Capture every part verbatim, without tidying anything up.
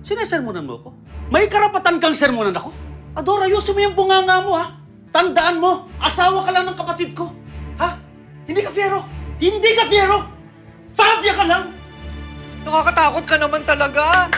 Sinesermonan mo ako? May karapatan kang sermonan ako? Adora, ayusin mo yung bunganga mo, ha? Tandaan mo, asawa ka lang ng kapatid ko. Ha? Hindi ka fiero! Hindi ka fiero! Fabia ka lang! Nakakatakot ka naman talaga.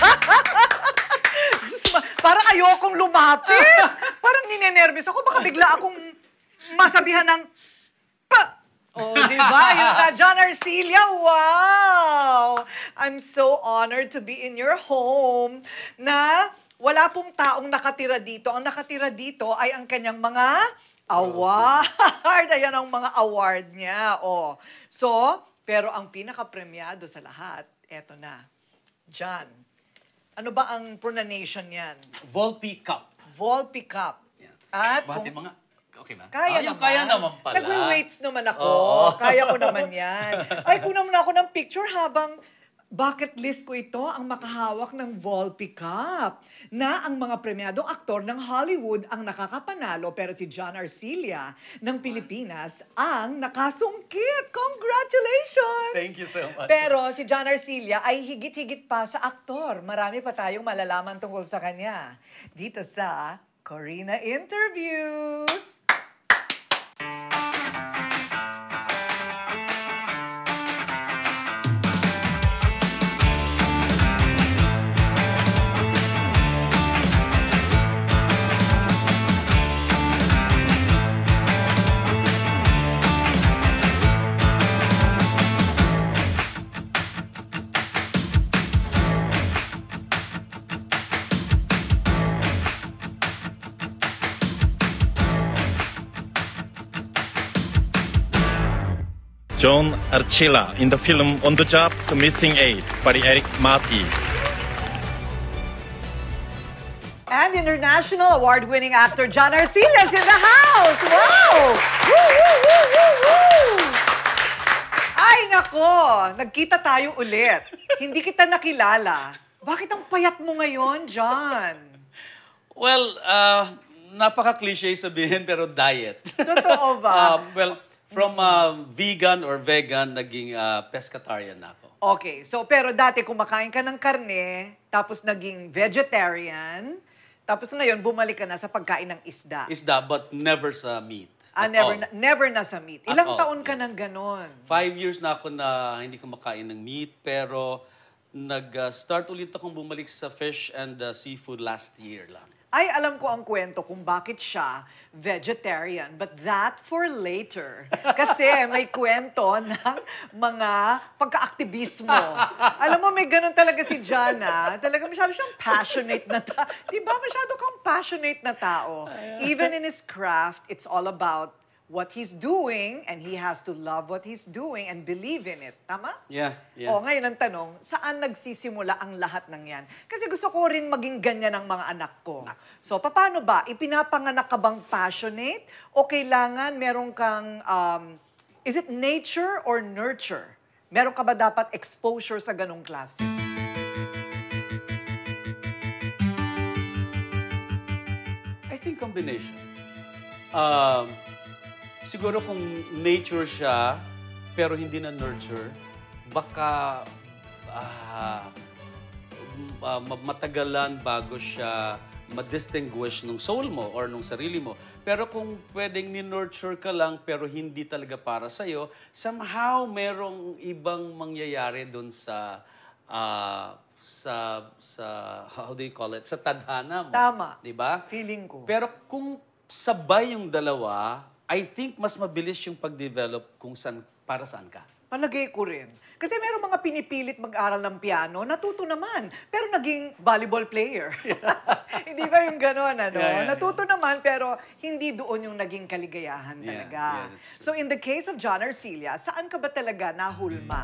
Parang ayokong lumapit. Parang ninenervous ako. Baka bigla akong masabihan ng... Pa! Oh, di ba? Yun na, John Arcilla, wow! I'm so honored to be in your home na wala pong taong nakatira dito. Ang nakatira dito ay ang kanyang mga award. Ayan ang mga award niya. Oh. So, pero ang pinaka-premiado sa lahat, eto na. John, ano ba ang pronunciation niyan? Volpe Cup. Volpe Cup. Yeah. At Bati kung- mga... Okay na? Kaya ah, naman. Kaya naman pala. Nag-weights naman ako. Oo. Kaya ko naman yan. Ay, kunan mo na ako ng picture habang bucket list ko ito ang makahawak ng Volpe Cup na ang mga premiadong aktor ng Hollywood ang nakakapanalo pero si John Arcilla ng Pilipinas ang nakasungkit. Congratulations! Thank you so much. Pero si John Arcilla ay higit-higit pa sa aktor. Marami pa tayong malalaman tungkol sa kanya. Dito sa Corina Interviews. John Arcilla in the film On the Job, The Missing Eight by Eric Marty. And international award-winning actor John Arcilla is in the house! Wow! Woo, woo, woo, woo, woo! Ay, nako! Nagkita tayo ulit. Hindi kita nakilala. Bakit ang payat mo ngayon, John? Well, uh, napaka-cliche sabihin pero diet. Totoo ba? um, well, from uh, vegan or vegan, naging uh, pescatarian na ako. Okay, so pero dati kumakain ka ng karne, tapos naging vegetarian, tapos ngayon bumalik ka na sa pagkain ng isda. Isda, but never sa meat. Ah, at never, all. na, never na sa meat. At Ilang all, taon ka yes. nang ganon? Five years na ako na hindi kumakain ng meat, pero nag-start ulit akong bumalik sa fish and uh, seafood last year lang. Ay, alam ko ang kwento kung bakit siya vegetarian. But that for later. Kasi may kwento ng mga pagka-aktivismo. Alam mo, may ganun talaga si Jana. Talaga masyado siyang passionate na tao. Diba? Masyado kang passionate na tao. Even in his craft, it's all about what he's doing and he has to love what he's doing and believe in it. Tama? Yeah, yeah. O, ngayon ang tanong, saan nagsisimula ang lahat ng yan? Kasi gusto ko rin maging ganyan ang mga anak ko. So, paano ba? Ipinapanganak ka bang passionate? O kailangan meron kang, um, is it nature or nurture? Meron ka ba dapat exposure sa ganong klase? I think combination. Um, siguro kung nature siya, pero hindi na nurture, baka ah, uh, matagalan bago siya ma-distinguish nung soul mo or nung sarili mo. Pero kung pwedeng ni-nurture ka lang pero hindi talaga para sa'yo, somehow merong ibang mangyayari dun sa, uh, sa, sa, how do you call it, sa tadhana mo. Tama. Diba? Feeling ko. Pero kung sabay yung dalawa, I think mas mabilis yung pag-develop kung saan, para saan ka. Palagay ko rin. Kasi meron mga pinipilit mag-aral ng piano, natuto naman, pero naging volleyball player. Hindi ba yung gano'n, ano? Yeah, yeah, natuto yeah. naman, pero hindi doon yung naging kaligayahan talaga. Yeah, yeah, that's true. So in the case of John Arcilla, saan ka ba talaga nahulma?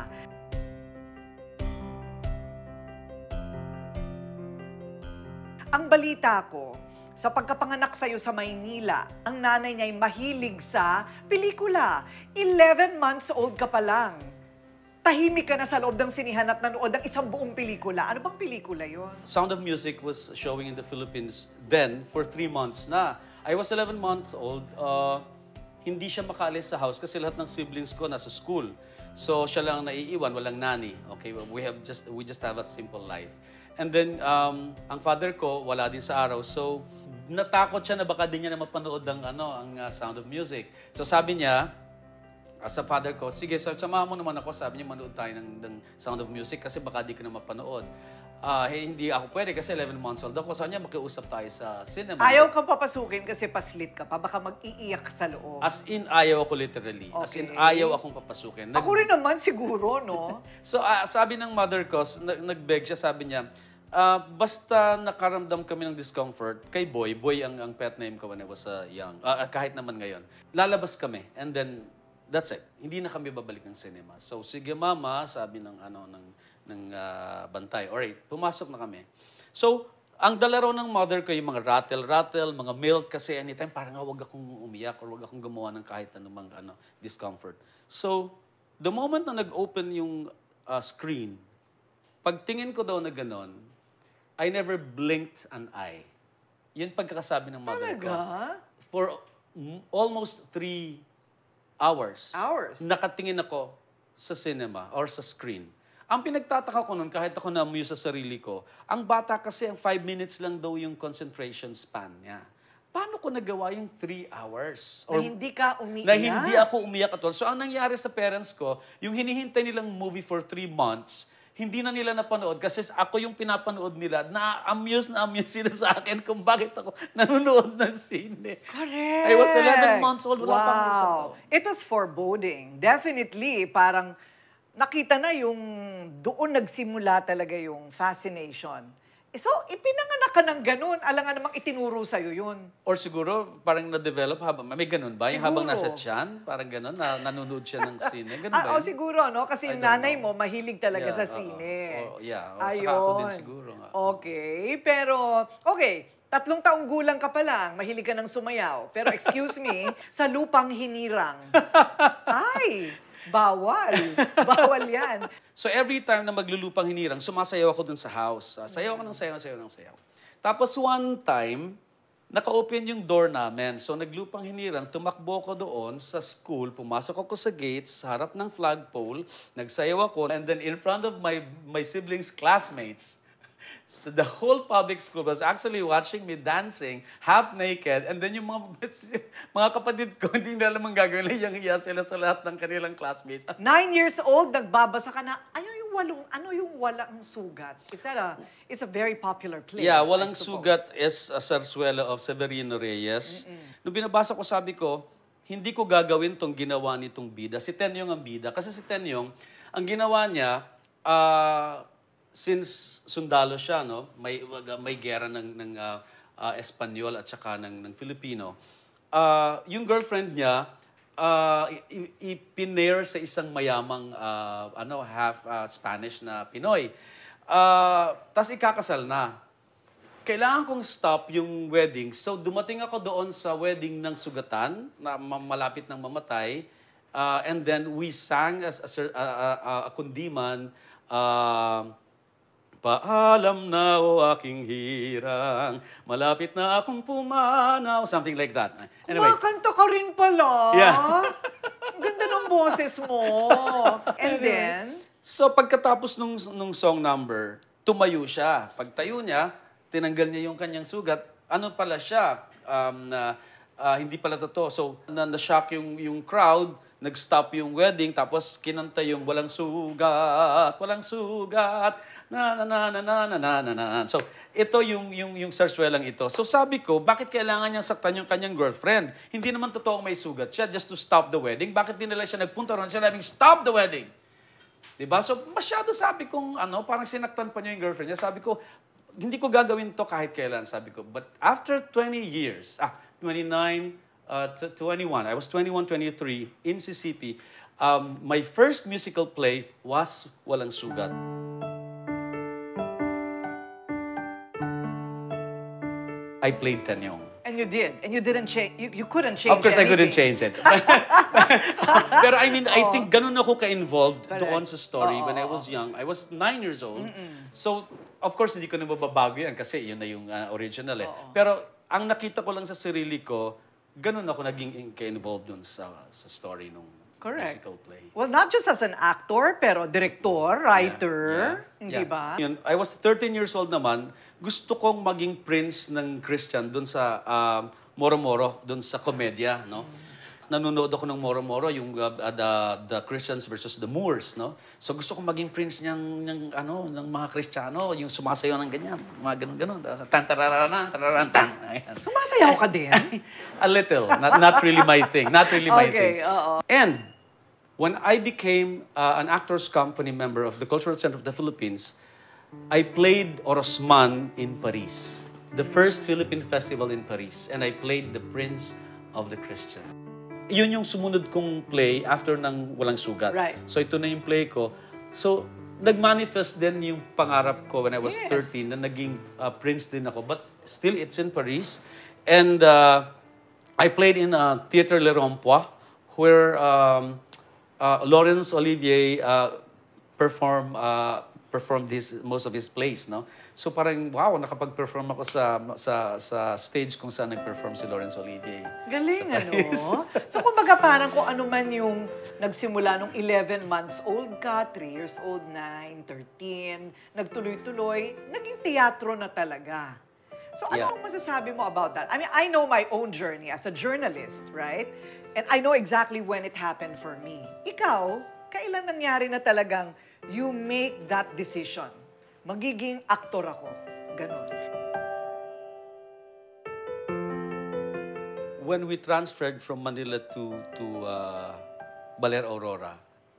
Ang balita ko, sa pagkapanganak sa'yo sa Maynila, ang nanay niya ay mahilig sa pelikula. eleven months old ka pa lang. Tahimik ka na sa loob ng sinihan at nanood ng isang buong pelikula. Ano bang pelikula yon? Sound of Music was showing in the Philippines then for three months na. I was eleven months old. Uh, hindi siya makaalis sa house kasi lahat ng siblings ko nasa school. So siya lang naiiwan, walang nanny. Okay, we have just we just have a simple life. and then, um, ang father ko, wala din sa araw. So, natakot siya na baka di niya na mapanood ang, ano, ang uh, Sound of Music. So, sabi niya, uh, sa father ko, sige, so, samahan mo naman ako. Sabi niya, manood tayo ng, ng Sound of Music kasi baka di ka na mapanood. Uh, hey, hindi ako pwede kasi eleven months old ako. Sabi niya, makiusap tayo sa cinema. Ayaw kang papasukin kasi paslit ka pa. Baka mag-iiyak ka sa loob. As in, ayaw ako literally. As in, Okay. ayaw akong papasukin. Nag- Ako rin naman siguro, no? So, uh, sabi ng mother ko, nag- nag-beg siya, sabi niya, ah, basta nakaramdam kami ng discomfort, kay Boy, Boy ang, ang pet name ko when I was uh, young, Ah, kahit naman ngayon, lalabas kami. And then, that's it. Hindi na kami babalik ng cinema. So, sige mama, sabi ng, ano, ng, ng ah, bantay. Alright, pumasok na kami. So, ang dala raw ng mother ko, yung mga rattle-rattle, mga milk, kasi anytime parang ah, wag akong umiyak or wag akong gumawa ng kahit anumang ano, discomfort. So, the moment na nag-open yung ah, screen, pagtingin ko daw na ganon, I never blinked an eye. Yun pagkakasabi ng mother ko. Talaga? For mm, almost three hours, Hours? nakatingin ako sa cinema or sa screen. Ang pinagtataka ko nun, kahit ako na-amuse sa sarili ko, ang bata kasi, ang five minutes lang daw yung concentration span niya. Paano ko nagawa yung three hours? Na hindi ka umiiyak? Na hindi ako umiyak at all. So, ang nangyari sa parents ko, yung hinihintay nilang movie for three months, hindi na nila napanood kasi ako yung pinapanood nila. Na-amuse na amuse sila sa akin kung bakit ako nanonood ng sine. Correct. I was eleven months old. Wala pang isang Wow. taon. It was foreboding. Definitely, parang nakita na yung doon nagsimula talaga yung fascination. Eh, so, ipinanganak ka ng ganun. Alam nga namang itinuro sa'yo yun. Or siguro, parang na-develop habang, may ganun ba? Yung habang Siguro. nasa tiyan, parang ganun, na, nanonood siya ng sine. Ganun Ah, ba oh, yun? siguro, no? Kasi I yung don't nanay know. mo, mahilig talaga Yeah, sa oo. sine. Oh, yeah. Oh, tsaka ako din siguro nga. Okay, pero, okay, tatlong taong gulang ka pa lang, mahilig ka ng sumayaw. Pero excuse me, sa lupang hinirang. Ay, bawal. Bawal yan. So every time na maglulupang hinirang, sumasayaw ako dun sa house. Uh, sayaw ako ng sayaw, sayaw ng sayaw. Tapos one time, naka-open yung door namin. So naglupang hinirang, tumakbo ko doon sa school, pumasok ako sa gates, sa harap ng flagpole, nagsayaw ako, and then in front of my my siblings' classmates. So the whole public school was actually watching me dancing, half naked, and then yung mga, mga kapatid ko, hindi na alam ang gagawin, hiyang-hiya sila sa lahat ng kanilang classmates. Nine years old, nagbabasa ka na, ano yung walong, ano yung walang sugat? Is that a, it's a very popular play. Yeah, I Walang suppose. Sugat is a sarsuela of Severino Reyes. Nung binabasa ko, sabi ko, hindi ko gagawin tong ginawa nitong bida. Si Tenyong ang bida. Kasi si Tenyong, ang ginawa niya, ah, since sundalo siya, no, may may gera ng ng uh, uh, Espanyol at saka ng ng Filipino. Uh, yung girlfriend niya uh, ipinair sa isang mayamang uh, ano half uh, Spanish na Pinoy. Uh, tas ikakasal na. Kailangan kong stop yung wedding. So dumating ako doon sa wedding ng sugatan na malapit ng mamatay. Uh, and then we sang as, as a, a, a, a kundiman, uh, paalam na o aking hirang, malapit na akong pumanaw, something like that. Anyway, Kumakanta ka rin pala. Yeah. Ang ganda ng boses mo. And then, so pagkatapos nung, nung song number, tumayo siya. Pagtayo niya, tinanggal niya yung kanyang sugat. Ano pala siya? Um, na, ah, hindi pala totoo. So, na- na-shock yung, yung crowd, nag-stop yung wedding, tapos kinanta yung walang sugat, walang sugat, na na na na na na na na na. So, ito yung yung yung sarsuelang ito. So, sabi ko, bakit kailangan niyang saktan yung kanyang girlfriend? Hindi naman totoong may sugat siya just to stop the wedding. Bakit din nila siya nagpunta ron siya nabing stop the wedding? Diba? So, masyado sabi kong, ano, parang sinaktan pa niya yung girlfriend niya. Sabi ko, hindi ko gagawin to kahit kailan, sabi ko. But after twenty years, ah, twenty-nine, uh, twenty-one, I was twenty-one, twenty-three in C C P, um, my first musical play was Walang Sugat. I played Tenyong. and you did. And you didn't change, you, you couldn't change Of course, I couldn't anything. change it. Pero I mean, I think ganun ako ka-involved Correct. doon sa story Oo, when I oo, was young. I was nine years old. So, of course, hindi ko na mababago yan kasi yun na yung uh, original eh. Oo. Pero ang nakita ko lang sa sarili ko, ganun ako naging in- ka-involved doon sa, sa story nung Correct. musical play. Well, not just as an actor, pero director, writer, Yeah, hindi yeah. ba? Yun, I was thirteen years old naman. Gusto kong maging prince ng Christian doon sa um, Moro-Moro, doon sa komedya, no? Nanonood ako ng Moro-Moro, yung uh, the, the Christians versus the Moors, no? So gusto kong maging prince niyang, niyang ano, ng mga Kristiyano, yung sumasayaw ng ganyan, mga ganun-ganun. Tan tarararan, tarararan, tan. Ayan. Sumasayaw ka din? A little, not not really my thing, not really my Okay, thing. oo. And when I became uh, an actors company member of the Cultural Center of the Philippines, I played Orosman in Paris, the first Philippine festival in Paris, and I played the Prince of the Christian. Yun yung sumunod kong play after ng Walang Sugat. Right. So ito na yung play ko. So nag-manifest din yung pangarap ko when I was Yes. thirteen na naging uh, prince din ako. But still, it's in Paris. And uh, I played in uh, Theatre Le Rompois, where um, uh, Laurence Olivier uh, perform uh, performed his most of his plays, no? So parang wow, nakapag-perform ako sa sa sa stage kung saan nag-perform si Laurence Olivier. Galing, sa ano? Paris. So, kumbaga parang kung ano man yung nagsimula nung eleven months old ka, three years old, nine, thirteen, nagtuloy-tuloy, naging teatro na talaga. So, ano Yeah. ang masasabi mo about that? I mean, I know my own journey as a journalist, right? And I know exactly when it happened for me. Ikaw, kailan nangyari na talagang you make that decision? Magiging aktor ako. Ganon. When we transferred from Manila to to uh, Baler Aurora,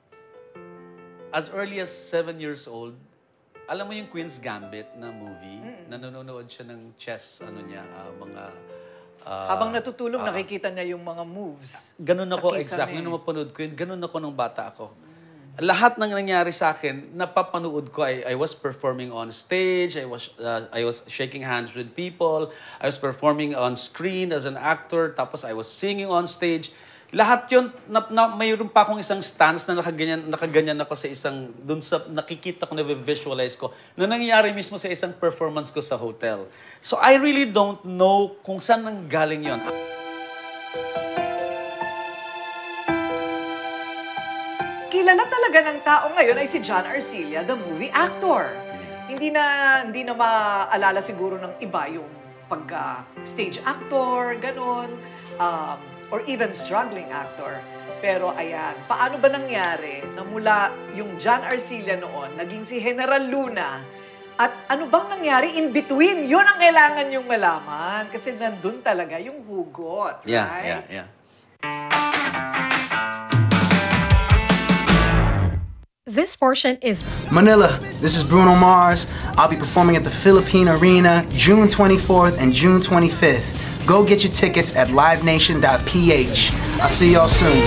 as early as seven years old, alam mo yung Queen's Gambit na movie, na nanonood siya ng chess, ano niya, uh, mga... uh, Habang natutulog, uh, nakikita niya yung mga moves. Ganun ako, Sa exactly. kisame. Nung mapanood ko yun, ganun ako nung bata ako. Lahat ng nangyari sa akin, napapanood ko, I, I was performing on stage, I was, uh, I was shaking hands with people, I was performing on screen as an actor, tapos I was singing on stage. Lahat yun, na, na, mayroon pa akong isang stance na nakaganyan, nakaganyan ako sa isang, dun sa nakikita ko, na-visualize ko, na nangyari mismo sa isang performance ko sa hotel. So I really don't know kung saan nanggaling yun. Kilala talaga ng tao ngayon ay si John Arcilla, the movie actor. Hindi na hindi na maalala siguro ng iba yung pagka-stage actor, ganon, um, or even struggling actor. Pero ayan, paano ba nangyari na mula yung John Arcilla noon, naging si General Luna, at ano bang nangyari in between? Yun ang kailangan yung malaman kasi nandun talaga yung hugot, Yeah, right? yeah, yeah. This portion is Manila, this is Bruno Mars. I'll be performing at the Philippine Arena June twenty-fourth and June twenty-fifth. Go get your tickets at live nation dot p h. I'll see y'all soon.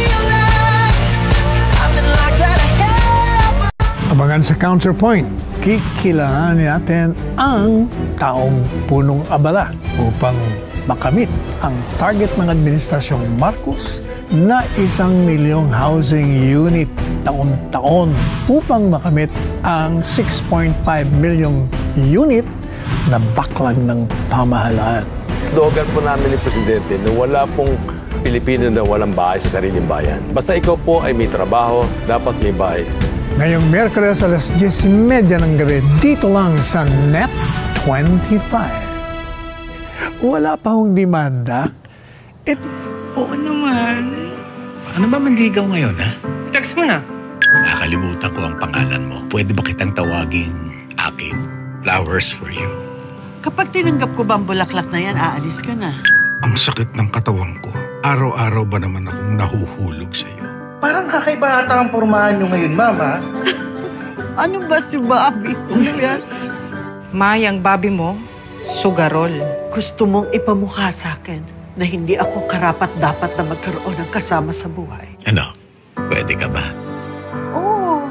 Abangan sa Counterpoint, kikilalanin natin ang taong punong abala upang makamit ang target ng Administrasyong Marcos na isang milyong housing unit taon-taon upang makamit ang six point five milyong unit na backlog ng pamahalaan. Slogan po namin ni Presidente na wala pong Pilipino na walang bahay sa sariling bayan. Basta ikaw po ay may trabaho, dapat may bahay. Ngayong Miyerkules alas diyes trenta ng gabi, dito lang sa Net twenty-five. Wala pa hong demanda. Ito... Oo naman. Ano ba manligaw ngayon, ha? Text mo na. Nakalimutan ko ang pangalan mo. Pwede ba kitang tawagin Aking? Flowers for you. Kapag tinanggap ko ba ang bulaklak na yan, aalis ka na. Ang sakit ng katawan ko. Araw-araw ba naman akong nahuhulog sa'yo? Parang kakaiba ata ang pormahan nyo ngayon, Mama. Ano ba si Bobby? Ano yan? Mayang Bobby mo, sugarol. Gusto mong ipamukha sa akin na hindi ako karapat-dapat na magkaroon ng kasama sa buhay. Ano? Pwede ka ba? Oo.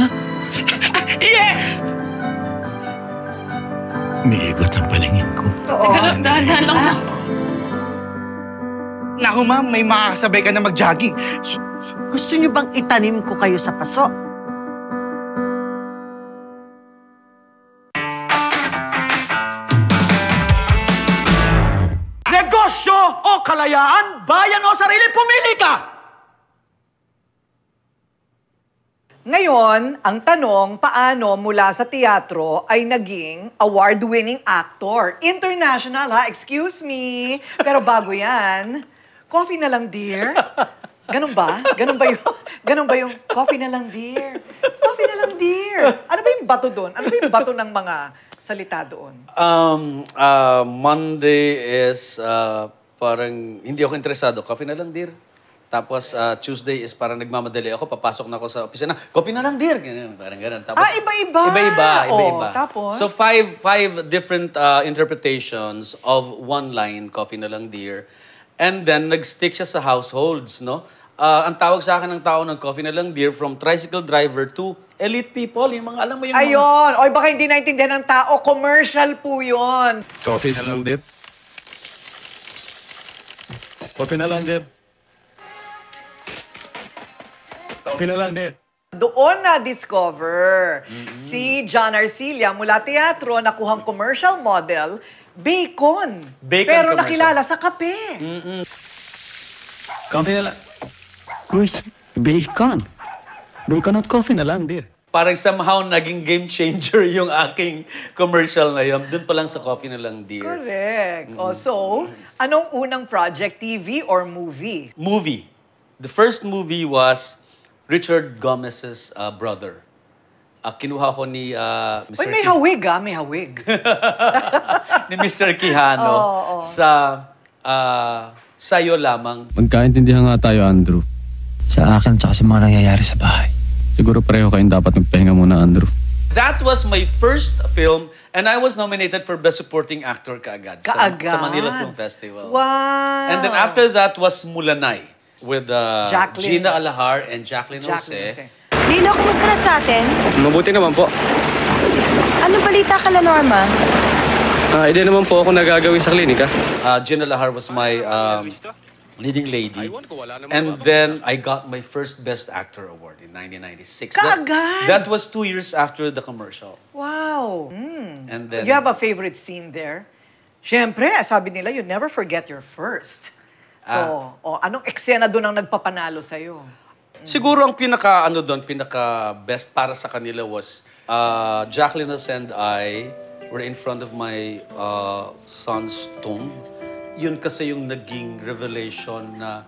Yes! Umiikot ang paningin ko. Oo. Dahan-dahan lang mo. Naku, Ma'am, may makakasabay ka na mag-jogging. Gusto niyo bang itanim ko kayo sa paso? Negosyo o kalayaan, bayan o sarili, pumili ka! Ngayon, ang tanong, paano mula sa teatro ay naging award-winning actor? International, ha? Excuse me. Pero bago yan, coffee na lang, dear. Ganun ba? Ganun ba yung, ganun ba yung coffee na lang, dear? Coffee na lang, dear. Ano ba yung bato doon? Ano ba yung bato ng mga salita doon? Um, uh, Monday is uh, parang hindi ako interesado. Coffee na lang, dear. Tapos uh, Tuesday is parang nagmamadali ako. Papasok na ako sa opisina. Coffee na lang, dear. Ganun, parang ganun. Tapos, Ah, iba-iba. Iba-iba. Iba-iba. Oh, tapos? So five five different uh, interpretations of one line, coffee na lang, dear. And then nag-stick siya sa households, no? Uh, ang tawag sa akin ng tao ng coffee na lang, dear, from tricycle driver to elite people. Yung mga, alam mo yung mga... Ayun. Oy, baka hindi naintindihan ng tao. Commercial po yun. Coffee na lang, dear. Coffee na lang, dear. Coffee na lang, dear. Doon na-discover si John Arcilla mula teatro, nakuhang commercial model, bacon. Bacon Pero commercial. nakilala sa kape. Coffee na lang. Guys, bacon. Bacon at coffee na lang, dear. Parang somehow naging game changer yung aking commercial na yun. Doon pa lang sa coffee na lang, dear. Correct. Oh, so, anong unang project, T V or movie? Movie. The first movie was Richard Gomez's uh, brother. Uh, kinuha ko ni uh, Uy, mister may Ki- hawig ah, may hawig. ni mister Quijano Oo, oo. sa uh, Sayo Lamang. Magkaintindihan nga tayo, Andrew. Sa akin tsaka sa mga nangyayari sa bahay. Siguro pareho kayong dapat magpahinga muna, Andrew. That was my first film and I was nominated for Best Supporting Actor kaagad, sa- Kaagad? Sa, Manila Film Festival. Wow. And then after that was Mulanay with uh, Jacqueline. Gina Alahar and Jacqueline, Jacqueline Jose. Jose. Lilo, kumusta na sa atin? Mabuti naman po. Ano balita ka na, Norma? Ah, hindi naman po ako nagagawin sa klinika. Uh, Gina Alahar was my um, leading lady. And then I got my first Best Actor award in nineteen ninety-six. That, Kaagad? that was two years after the commercial. Wow. Mm. And then You have a favorite scene there? Siyempre, sabi nila, you never forget your first. So, oh, anong eksena doon ang nagpapanalo sa'yo? siguro ang pinaka ano doon, pinaka best para sa kanila was uh, Jacqueline and I were in front of my uh, son's tomb. Yun kasi yung naging revelation na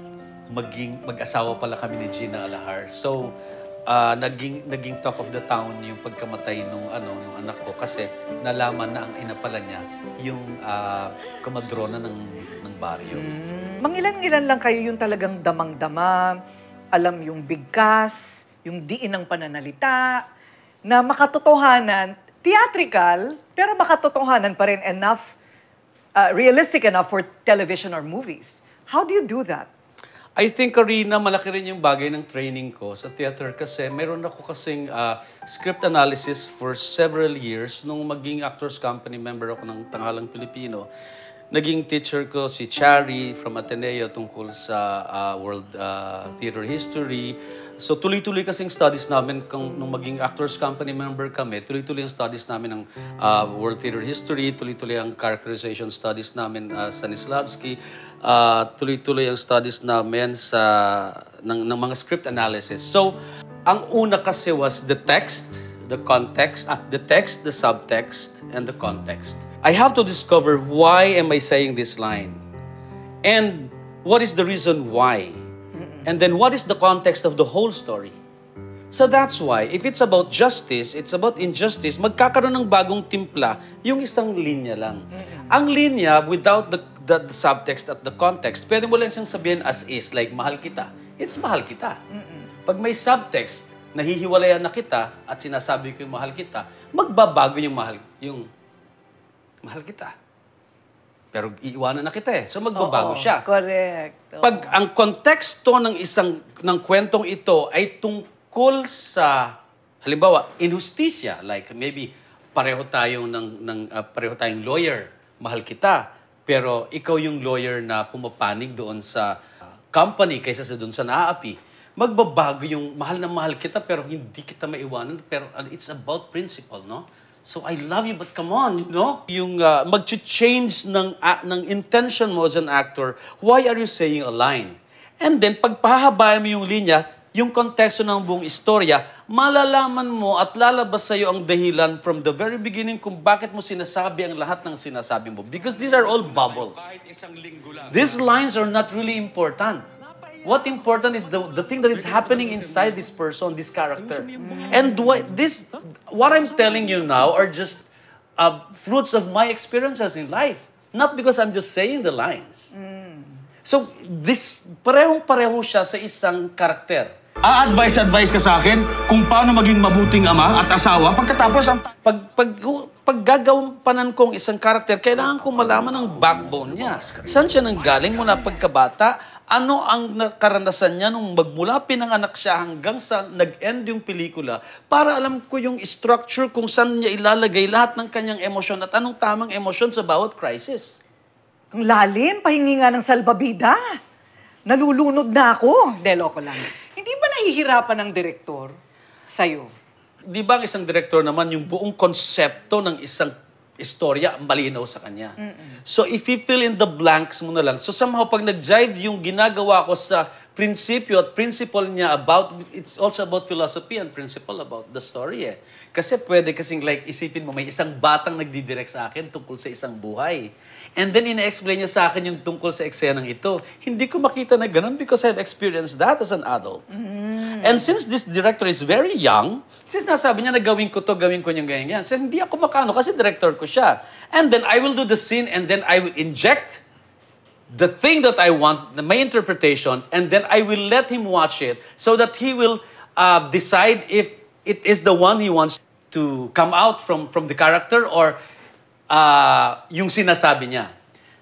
maging mag-asawa pala kami ni Gina Alahar. So, uh, naging naging talk of the town yung pagkamatay nung ano nung anak ko kasi nalaman na ang ina pala niya yung uh, komadrona ng ng baryo. Mm. Mangilan-ilan lang kayo yung talagang damang-dama, alam yung bigkas, yung diin ng pananalita, na makatotohanan, theatrical, pero makatotohanan pa rin enough, uh, realistic enough for television or movies. How do you do that? I think, Karina, malaki rin yung bagay ng training ko sa theater kasi meron ako kasing uh, script analysis for several years nung maging Actors Company member ako ng Tanghalang Pilipino. Naging teacher ko si Chari from Ateneo tungkol sa uh, world uh, theater history. So tuloy-tuloy kasing studies namin kung nung maging Actors Company member kami, tuloy-tuloy ang studies namin ng uh, world theater history, tuloy-tuloy ang characterization studies namin uh, Stanislavski, uh, tuloy-tuloy ang studies namin sa ng, ng mga script analysis. So ang una kasi was the text, the context, ah, the text, the subtext, and the context. I have to discover why am I saying this line? And what is the reason why? And then what is the context of the whole story? So that's why, if it's about justice, it's about injustice, magkakaroon ng bagong timpla yung isang linya lang. Ang linya, without the, the, the subtext at the context, pwede mo lang siyang sabihin as is, like mahal kita. It's mahal kita. Pag may subtext, nahihiwalayan na kita at sinasabi ko yung mahal kita, magbabago yung mahal, yung mahal kita. Pero iiwanan na kita eh. So magbabago Oo, siya. Correct. Oo. Pag ang konteksto ng isang ng kwentong ito ay tungkol sa halimbawa injustisya, like maybe pareho tayong ng ng uh, pareho tayong lawyer, mahal kita, pero ikaw yung lawyer na pumapanig doon sa uh, company kaysa sa doon sa naaapi. Magbabago yung mahal na mahal kita pero hindi kita maiwanan, pero uh, it's about principle, no? So I love you, but come on, you know? Yung uh, mag-change ng, uh, ng intention mo as an actor, why are you saying a line? And then, pag pahabayan mo yung linya, yung konteksto ng buong istorya, malalaman mo at lalabas sa'yo ang dahilan from the very beginning kung bakit mo sinasabi ang lahat ng sinasabi mo. Because these are all bubbles. These lines are not really important. What important is the, the thing that is happening inside this person, this character. And what, this, what I'm telling you now are just uh, fruits of my experiences in life. Not because I'm just saying the lines. So, this, parehong-pareho siya sa isang karakter. A-advise-advise ka sa akin kung paano maging mabuting ama at asawa pagkatapos ang... Pag, pag, pag gagampanan kong isang karakter, kailangan kong malaman ang backbone niya. Saan siya nanggaling mula pagkabata? Ano ang karanasan niya nung magmula pinanganak siya hanggang sa nag-end yung pelikula para alam ko yung structure kung saan niya ilalagay lahat ng kanyang emosyon at anong tamang emosyon sa bawat crisis. Ang lalim, pahingi nga ng salbabida. Nalulunod na ako. De, loko lang. Hindi ba nahihirapan ng direktor sa'yo? Di ba ang isang direktor naman, yung buong konsepto ng isang istorya, malinaw sa kanya. Mm-mm. So if you fill in the blanks mo na lang, so somehow pag nag-jive yung ginagawa ko sa prinsipyo at principle niya about, it's also about philosophy and principle about the story eh. Kasi pwede kasing like isipin mo, may isang batang nagdidirect sa akin tungkol sa isang buhay. And then ina-explain niya sa akin yung tungkol sa eksenang ito. Hindi ko makita na ganun because I've experienced that as an adult. Mm. And since this director is very young, since nasabi niya na gawin ko to, gawin ko niyang ganyan, so hindi ako makano kasi director ko siya. And then I will do the scene and then I will inject the thing that I want, my interpretation, and then I will let him watch it so that he will uh, decide if it is the one he wants to come out from, from the character or uh, yung sinasabi niya.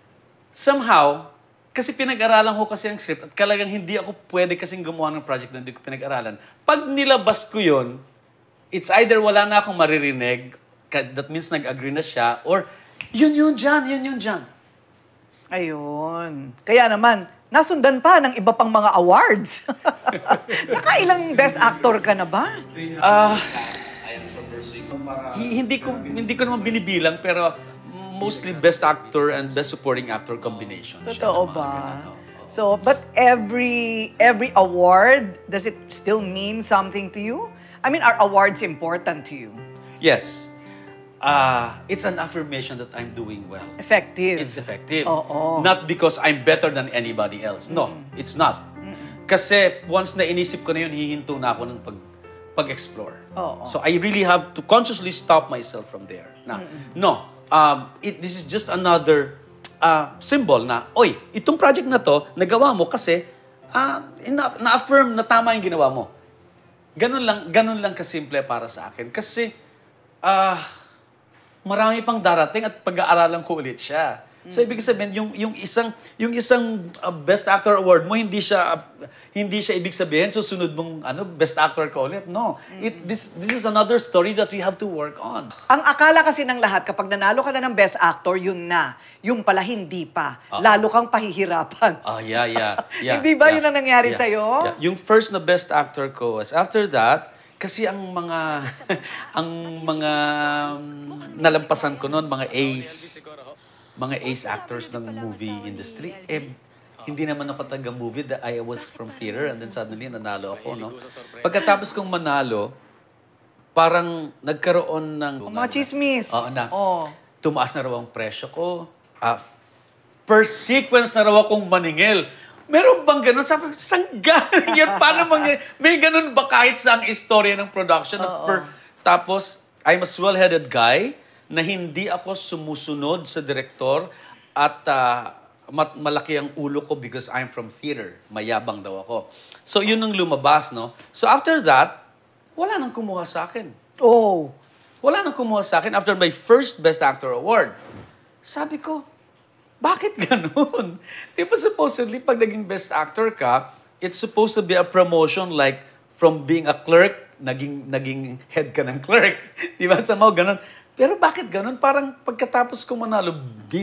Somehow, kasi pinag-aralan ko kasi ang script at talagang hindi ako pwede kasing gumawa ng project na hindi ko pinag-aralan. Pag nilabas ko yun, it's either wala na akong maririnig, that means nag-agree na siya, or yun yun dyan, yun yun dyan. Ayun. Kaya naman, nasundan pa ng iba pang mga awards. Nakailang best actor ka na ba? Ah, hindi ko hindi ko naman binibilang pero mostly best actor and best supporting actor combination. Totoo ba? So, but every every award, does it still mean something to you? I mean, are awards important to you? Yes. Uh, it's an affirmation that I'm doing well. Effective. It's effective. Oo. Not because I'm better than anybody else. No, mm. it's not. Mm-mm. Kasi once na inisip ko na yun, hihinto na ako ng pag, pag-explore. Oo. So I really have to consciously stop myself from there. Na, no, um, it, this is just another uh, symbol na, oy, itong project na to, nagawa mo kasi uh, na- na-affirm na tama yung ginawa mo. Ganun lang, ganun lang kasimple para sa akin. Kasi, ah, uh, marami pang darating at pag-aaralan ko ulit siya. So ibig sabihin yung yung isang yung isang uh, best actor award mo hindi siya uh, hindi siya ibig sabihin susunod mong ano best actor ka ulit. No. It this this is another story that we have to work on. Ang akala kasi ng lahat kapag nanalo ka na ng best actor, yun na. Yung pala hindi pa. Uh-oh. Lalo kang pahihirapan. Oh, yeah, yeah. yeah Hindi ba yeah, yun ang nangyari yeah, sa'yo? Yeah. Yung first na best actor ko was after that kasi ang mga ang mga nalampasan ko noon, mga ace, mga ace actors ng movie industry, eh, hindi naman ako taga-movie. I was from theater and then suddenly nanalo ako, no? Pagkatapos kong manalo, parang nagkaroon ng... Mga chismis. Oo, na. Oh. Tumaas na raw ang presyo ko. Ah, per sequence na raw akong maningil. Meron bang ganun? Sabi ko, saan galing yan? Paano mangyari? May ganun ba kahit sa ang istorya ng production? Na per, tapos, I'm a swell-headed guy na hindi ako sumusunod sa direktor at uh, mat- malaki ang ulo ko because I'm from theater. Mayabang daw ako. So, yun ang lumabas, no? So, after that, wala nang kumuha sa akin. Oh. Wala nang kumuha sa akin after my first Best Actor Award. Sabi ko, bakit ganun? Di ba supposedly, pag naging best actor ka, it's supposed to be a promotion like from being a clerk, naging naging head ka ng clerk. Di ba? Somehow ganun. Pero bakit ganun? Parang pagkatapos ko manalo,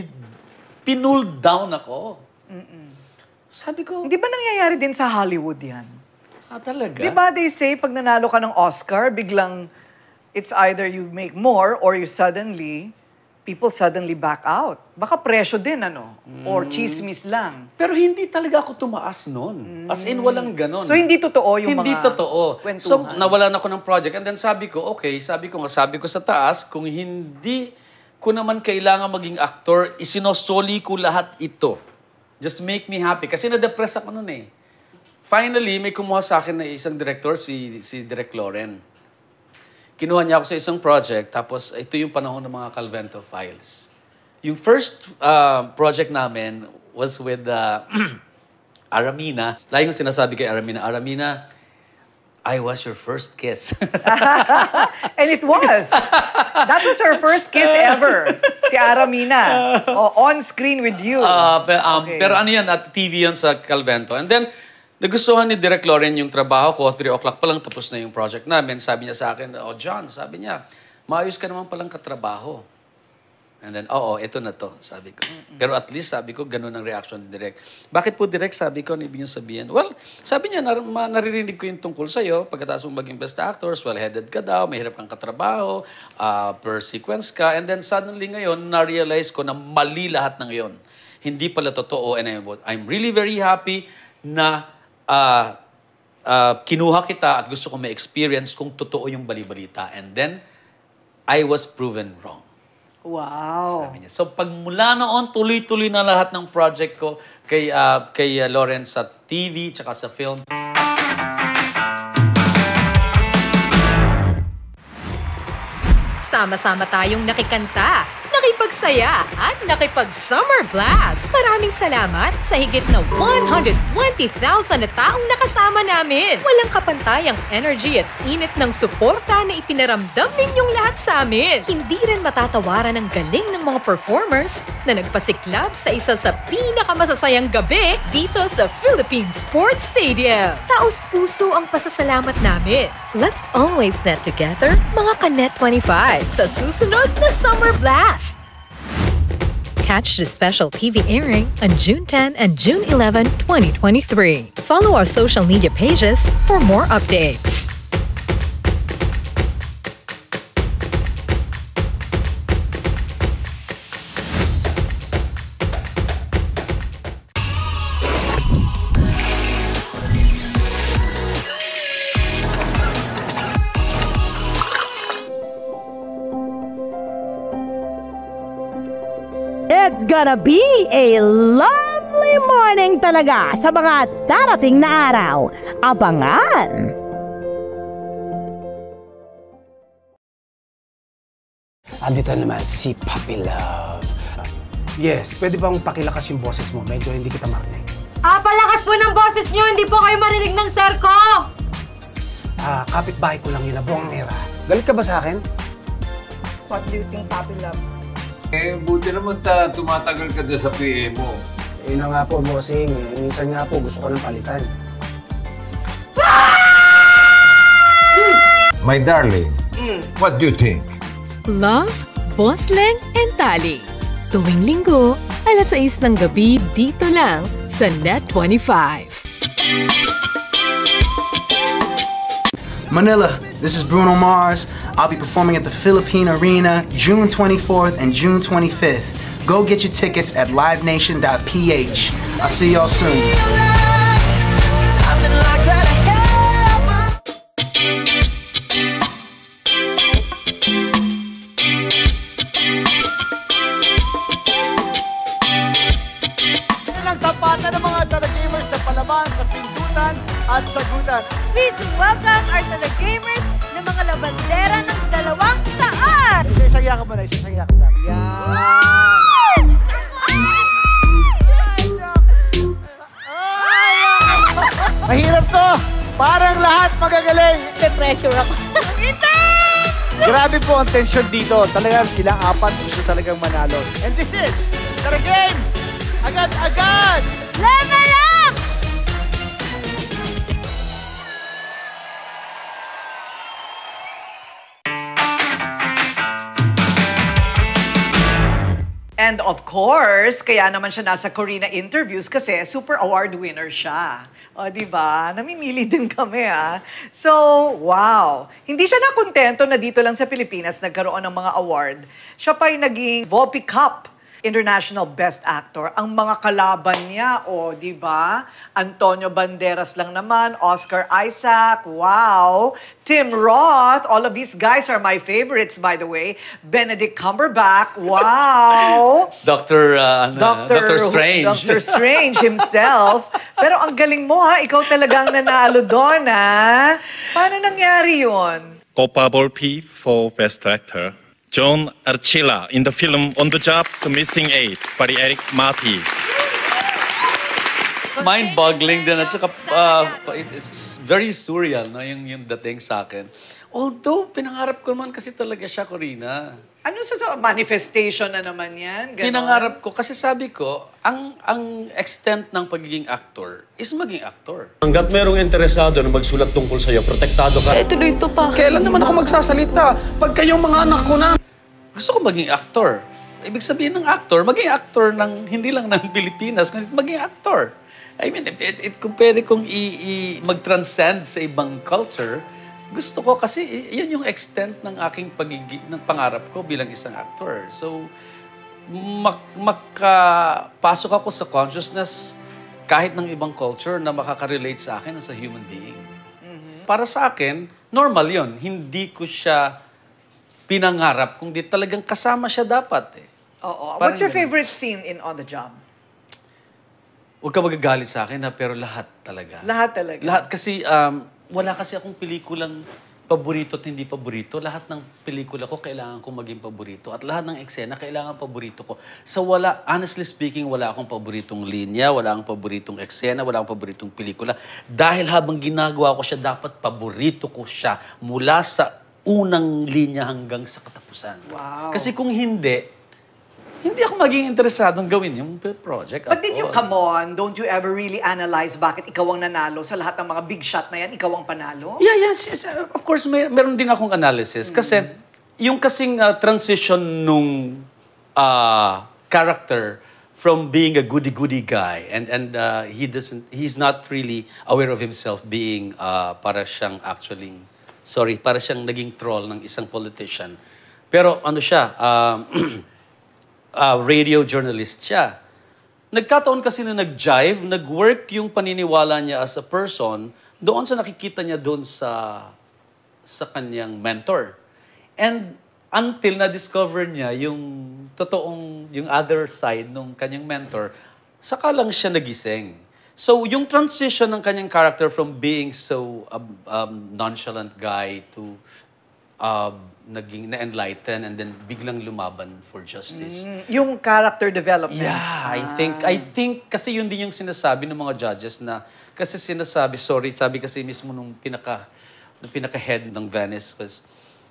pinull down ako. Mm-mm. Sabi ko... Di ba nangyayari din sa Hollywood yan? Ah, talaga? Di ba they say, pag nanalo ka ng Oscar, biglang it's either you make more or you suddenly... people suddenly back out. Baka presyo din, ano? Or chismis lang. Pero hindi talaga ako tumaas noon. As in, walang ganon. So, hindi totoo yung Hindi mga totoo. kwentuhan. So, nawalan ako ng project. And then sabi ko, okay, sabi ko nga, sabi ko sa taas, kung hindi ko naman kailangan maging actor, isinosoli ko lahat ito. Just make me happy. Kasi na-depress ako noon eh. Finally, may kumuha sa akin na isang director, si, si Direk Loren. Kinuha niya ako sa isang project, tapos ito yung panahon ng mga Calvento Files. Yung first uh, project namin was with uh, Aramina. Lagi yung sinasabi kay Aramina, Aramina, I was your first kiss. And it was. That was her first kiss ever. Si Aramina. Oh, on screen with you. Uh, pe- um, Okay. Pero ano yan, at T V yan sa Calvento. And then, nagustuhan ni Direk Loren yung trabaho ko. three o'clock pa lang tapos na yung project namin. Sabi niya sa akin, oh John, sabi niya, maayos ka naman palang katrabaho. And then, oo, ito na to, sabi ko. Pero at least, sabi ko, ganun ang reaction ni Direk. Bakit po Direk, sabi ko, ano ibig niyong sabihin? Well, sabi niya, nar ma- naririnig ko yung tungkol sa'yo. Pagkatapos mong maging best actors, well-headed ka daw, mahirap kang katrabaho, uh, per sequence ka. And then suddenly ngayon, na-realize ko na mali lahat ng ngayon. Hindi pala totoo. And I'm, I'm really very happy na uh, uh, kinuha kita at gusto ko ma-experience kung totoo yung bali-balita. And then, I was proven wrong. Wow. Sabi niya. So pag mula noon, tuloy-tuloy na lahat ng project ko kay, uh, kay uh, Lawrence sa T V tsaka sa film. Sama-sama tayong nakikanta, nakipagsaya, at nakipag-summer blast. Maraming salamat sa higit na one hundred twenty thousand na taong nakasama namin. Walang kapantayang energy at init ng suporta na ipinaramdam ninyong lahat sa amin. Hindi rin matatawaran ang galing ng mga performers na nagpasiklab sa isa sa pinakamasasayang gabi dito sa Philippine Sports Stadium. Taos-puso ang pasasalamat namin. Let's always net together, mga Kanet twenty-five, sa susunod na Summer Blast. Catch the special T V airing on June tenth and June eleventh, twenty twenty-three. Follow our social media pages for more updates. It's gonna be a lovely morning talaga sa mga darating na araw. Abangan! Andito naman si Puppy Love. Yes, pwede bang pakilakas yung boses mo? Medyo hindi kita marinig. Ah, palakas po ng boses nyo! Hindi po kayo marinig ng sir ko! Ah, kapitbahay ko lang yun, Buang Era. Galit ka ba sa akin? What do you think, Puppy Love? Eh, buti naman ta, tumatagal ka doon sa P A mo. Eh na nga po, bossing. Eh, minsan nga po, gusto ko ng palitan. My darling, mm. what do you think? Love, Bosleng, and Tali. Tuwing linggo, alas sais ng gabi dito lang sa Net twenty-five. Manila, this is Bruno Mars. I'll be performing at the Philippine Arena June twenty-fourth and June twenty-fifth. Go get your tickets at live nation dot p h. I'll see y'all soon. Tapatan ng mga Talagamers na palaban sa pindutan at sagutan. Please welcome our Talagamers na mga labandera ng dalawang taas! Isa-isang yakap mo na, isa-isang yakap lang. Yan! Mahirap to! Parang lahat magagaling! Pe-pressure ako. Grabe po ang tension dito. Talagang silang apat gusto talagang manalo. And this is the game! Agad-agad! Level up! And of course, kaya naman siya nasa Corina interviews kasi super award winner siya. O, di ba? Namimili din kami, ah. So, wow. Hindi siya nakontento na dito lang sa Pilipinas nagkaroon ng mga award. Siya pa'y naging Volpi Cup International Best Actor. Ang mga kalaban niya, o, di ba? Antonio Banderas lang naman, Oscar Isaac, wow. Tim Roth, all of these guys are my favorites, by the way. Benedict Cumberbatch, wow. Doctor Uh, ano, Doctor Doctor Strange. Doctor Strange himself. Pero ang galing mo, ha? Ikaw talagang nanalo doon, ha? Paano nangyari yun? Copa Volpi for Best Actor. John Archila in the film On the Job, The Missing Eight by Eric Marty. Mind-boggling din at saka uh, it- it's very surreal no yung yung dating sa akin. Although pinangarap ko naman kasi talaga siya, Corina. Ano sa, sa manifestation na naman yan? Ganon? Pinangarap ko kasi sabi ko, ang ang extent ng pagiging actor is maging actor. Hanggat merong interesado na magsulat tungkol sa'yo, protektado ka. Eh, tuloy ito pa. Kailan naman ako magsasalita? Pag kayong mga anak ko na. Gusto ko maging actor. Ibig sabihin ng actor, maging actor ng hindi lang ng Pilipinas, kundi maging actor. I mean, it, it, it, kung pwede kong i, i, mag-transcend sa ibang culture, gusto ko kasi i- yun yung extent ng aking pagigi, ng pangarap ko bilang isang actor. So, mak makapasok ako sa consciousness kahit ng ibang culture na makaka-relate sa akin as a human being. Para sa akin, normal yun. Hindi ko siya pinangarap kung di talagang kasama siya dapat eh. Oo. Parang What's your ganun. favorite scene in On the Job? Huwag ka magagalit sa akin ha, pero lahat talaga. Lahat talaga? Lahat kasi, um, wala kasi akong pelikulang paborito at hindi paborito. Lahat ng pelikula ko, kailangan kong maging paborito. At lahat ng eksena, kailangan paborito ko. So wala, honestly speaking, wala akong paboritong linya, wala akong paboritong eksena, wala akong paboritong pelikula. Dahil habang ginagawa ko siya, dapat paborito ko siya mula sa unang linya hanggang sa katapusan. Wow. Kasi kung hindi, hindi ako maging interesadong gawin yung project. But at did you, all. come on, don't you ever really analyze bakit ikaw ang nanalo sa lahat ng mga big shot na yan, ikaw ang panalo? Yeah, yes, yes. Uh, Of course, may, meron din akong analysis. Kasi yung kasing uh, transition nung uh, character from being a goody-goody guy and and uh, he doesn't he's not really aware of himself being uh, para siyang actually sorry, para siyang naging troll ng isang politician. Pero ano siya, um, uh, radio journalist siya. Nagkataon kasi na nag-jive, nag-work yung paniniwala niya as a person doon sa nakikita niya doon sa sa kanyang mentor. And until na-discover niya yung totoong, yung other side ng kanyang mentor, saka lang siya nagising. So yung transition ng kanyang character from being so um, um, nonchalant guy to uh, naging na-enlighten and then biglang lumaban for justice. Mm, yung character development. Yeah, I think I think kasi yun din yung sinasabi ng mga judges na kasi sinasabi, sorry, sabi kasi mismo nung pinaka nung pinaka-head ng Venice was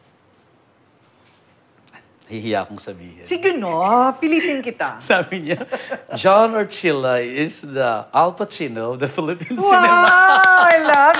hihiya akong sabihin. Sige no, pilitin kita. Sabi niya, John Archila is the Al Pacino of the Philippine Wow, cinema. I love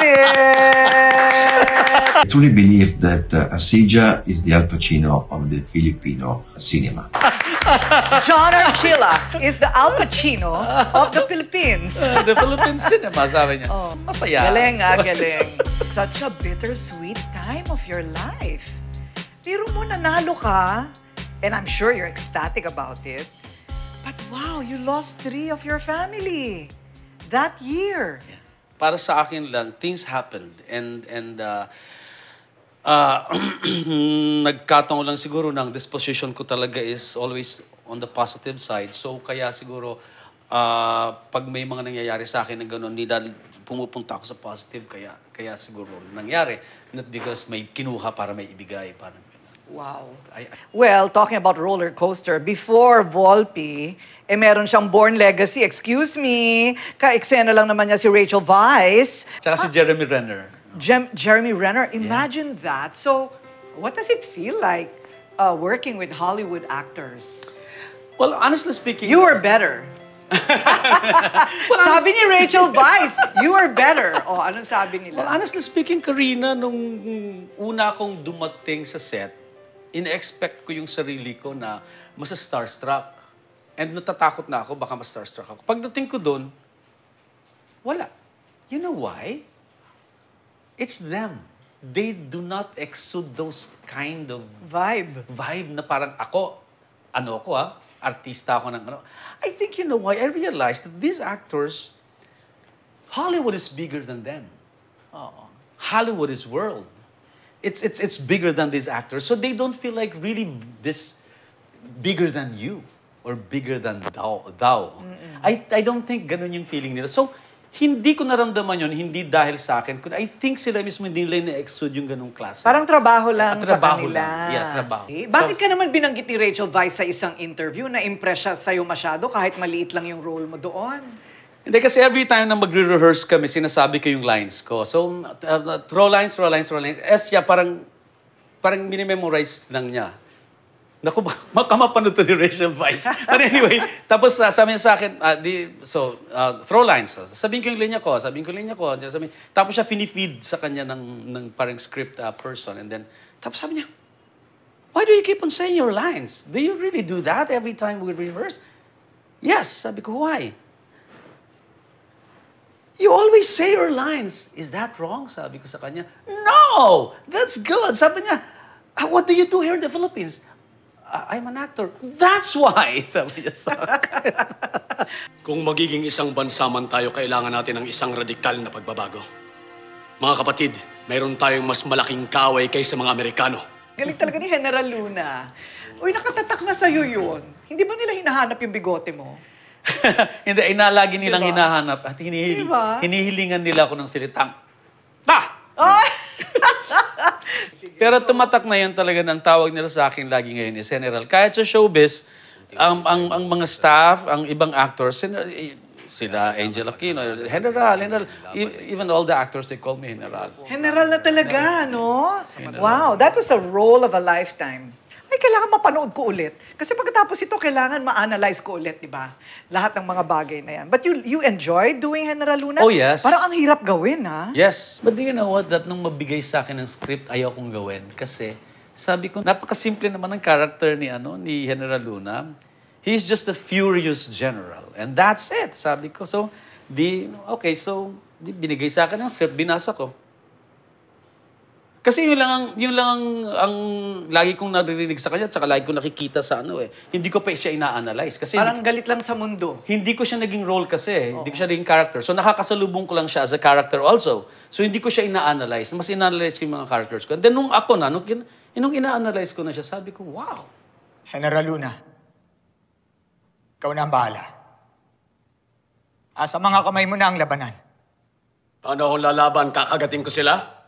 it! I truly believe that uh, Arcija is the Al Pacino of the Filipino cinema. John Archila is the Al Pacino of the Philippines. the Philippine cinema, sabi niya. Oh, Masaya. galing ah, So- galing. Such a bittersweet time of your life. Pero mo nanalo ka, and I'm sure you're ecstatic about it, but wow, you lost three of your family that year. Para sa akin lang, things happened. And, and uh, uh, nagkataon lang siguro ng disposition ko talaga is always on the positive side. So kaya siguro, uh, pag may mga nangyayari sa akin na gano'n, hindi dahil pumupunta ako sa positive, kaya, kaya siguro nangyari. Not because may kinuha para may ibigay. Parang gano'n. Wow. I, I, Well, talking about roller coaster, before Volpi, eh meron siyang Born Legacy. Excuse me, ka-eksena lang naman niya si Rachel Weisz. Tsaka si Jeremy Renner. Jem- Jeremy Renner, imagine that. So, what does it feel like uh, working with Hollywood actors? Well, honestly speaking... You were better. Sabi ni Rachel Weisz, you were better. O, anong sabi nila? Well, honestly speaking, Karina, nung una akong dumating sa set, ina-expect ko yung sarili ko na masa starstruck. And natatakot na ako, baka ma-starstruck ako. Pagdating ko doon, wala. You know why? It's them. They do not exude those kind of vibe. Vibe na parang ako, ano ako ah, artista ako ng ano. I think you know why? I realized that these actors, Hollywood is bigger than them. Oo. Hollywood is world. It's, it's, it's bigger than these actors. So they don't feel like really this bigger than you or bigger than thou. thou. I, I don't think ganun yung feeling nila. So, hindi ko naramdaman yun, hindi dahil sa akin. I think sila mismo hindi nila na-exude yung ganung klase. Parang trabaho lang Ah, sa trabaho kanila. lang. Yeah, trabaho. Eh, bakit So, ka naman binanggit ni Rachel Weisz sa isang interview na impress siya sa'yo masyado kahit maliit lang yung role mo doon? Hindi, kasi every time na magre-rehearse kami, sinasabi ko yung lines ko. So, uh, throw lines, throw lines, throw lines. Es siya, parang, parang minimemorize lang niya. Naku, baka mapanood to ni Rachel Weisz. But anyway, tapos uh, sabi niya sa akin, uh, di, so, uh, throw lines. So, sabihin ko yung linya ko, sabihin ko yung linya ko. Sabihin, tapos siya finifeed sa kanya ng, ng parang script uh, person. And then, tapos sabi niya, why do you keep on saying your lines? Do you really do that every time we rehearse? Yes. Sabi ko, why? You always say your lines. Is that wrong? Sabi ko sa kanya, no! That's good. Sabi niya, what do you do here in the Philippines? Uh, I'm an actor. That's why, sabi niya sa akin. Kung magiging isang bansa man tayo, kailangan natin ng isang radikal na pagbabago. Mga kapatid, mayroon tayong mas malaking kaaway kaysa mga Amerikano. Galing talaga ni General Luna. Uy, nakatatak na sa'yo yun. Hindi ba nila hinahanap yung bigote mo? Hindi, inalagi nilang Diba? hinahanap at hinihil, Diba? hinihilingan nila ako ng silitang. Ta! Ay! Pero tumatak na yun talaga ng tawag nila sa akin lagi ngayon is General. Kahit sa showbiz, ang, ang, ang mga staff, ang ibang actors, sila Angel Aquino, General, General, e- even all the actors, they call me General. General na talaga, no? Wow, that was a role of a lifetime. Ay, kailangan mapanood ko ulit. Kasi pagkatapos ito, kailangan ma-analyze ko ulit, di ba? Lahat ng mga bagay na yan. But you you enjoyed doing General Luna? Oh, yes. Parang ang hirap gawin, ha? Yes. But do you know what? That nung mabigay sa akin ng script, ayaw kong gawin. Kasi sabi ko, napakasimple naman ng character ni, ano, ni General Luna. He's just a furious general. And that's it, sabi ko. So, di, okay, so, di, binigay sa akin ng script, binasa ko. Kasi yun lang ang, yun lang ang, ang lagi kong naririnig sa kanya at saka lagi kong nakikita sa ano eh. Hindi ko pa siya ina-analyze. Kasi Parang hindi, galit lang sa mundo. hindi ko siya naging role kasi eh. Hindi ko siya naging character. So nakakasalubong ko lang siya as a character also. So hindi ko siya ina-analyze. Mas ina-analyze ko yung mga characters ko. And then nung ako na, nung, kin- nung ina-analyze ko na siya, sabi ko, wow. General Luna, ikaw na ang bahala. Asa mga kamay mo na ang labanan. Paano akong lalaban? Kakagatin ko sila?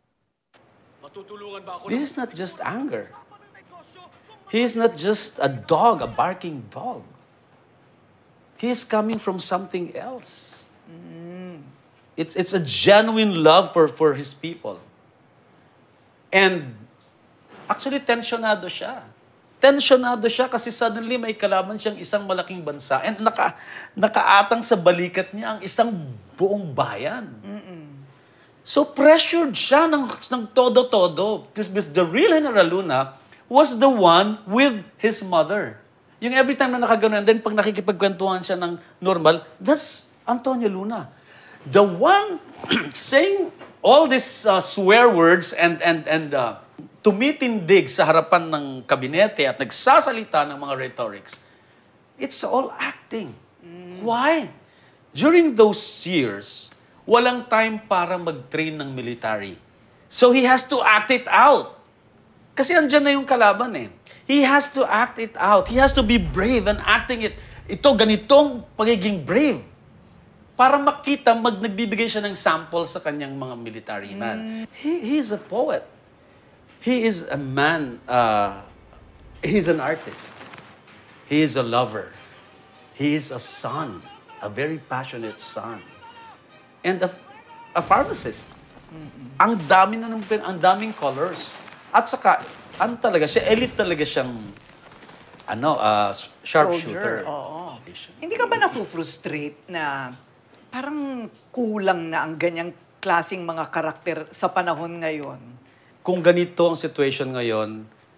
This is not just anger. He is not just a dog, a barking dog. He is coming from something else. It's, it's a genuine love for, for his people. And actually, tensionado siya. Tensionado siya kasi suddenly may kalaban siyang isang malaking bansa and naka, nakaatang sa balikat niya ang isang buong bayan. So pressured siya ng, ng todo-todo. Because the real General Luna was the one with his mother. Yung every time na nakagano, and then pag nakikipagkwentuhan siya ng normal, that's Antonio Luna. The one saying all these uh, swear words and, and, and uh, tumitindig sa harapan ng kabinete at nagsasalita ng mga rhetorics, it's all acting. Why? During those years, walang time para mag-train ng military. So he has to act it out. Kasi andyan na yung kalaban eh. He has to act it out. He has to be brave and acting it. Ito, ganitong pagiging brave. Para makita, mag nagbibigay siya ng sample sa kanyang mga military man. He, he is a poet. He is a man, uh, he's an artist. He is a lover. He is a son, a very passionate son. And a, a pharmacist. Mm-hmm. Ang dami na ng, ang daming colors. At saka, ano talaga siya, elite talaga siyang, ano, uh, sharpshooter. Oo. Hindi ka ba napu-frustrate na parang kulang na ang ganyang klaseng mga karakter sa panahon ngayon? Kung ganito ang situation ngayon,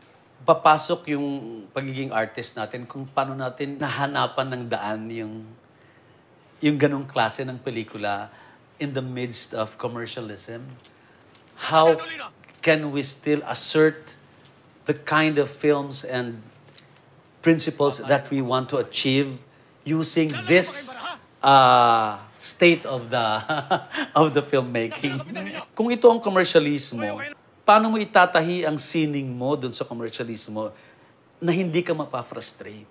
papasok yung pagiging artist natin kung paano natin nahanapan ng daan yung, yung ganong klase ng pelikula in the midst of commercialism. How can we still assert the kind of films and principles that we want to achieve using this uh, state of the of the filmmaking? Kung ito ang commercialismo, paano mo itatahi ang sining mo dun sa commercialismo na hindi ka mapafrustrate?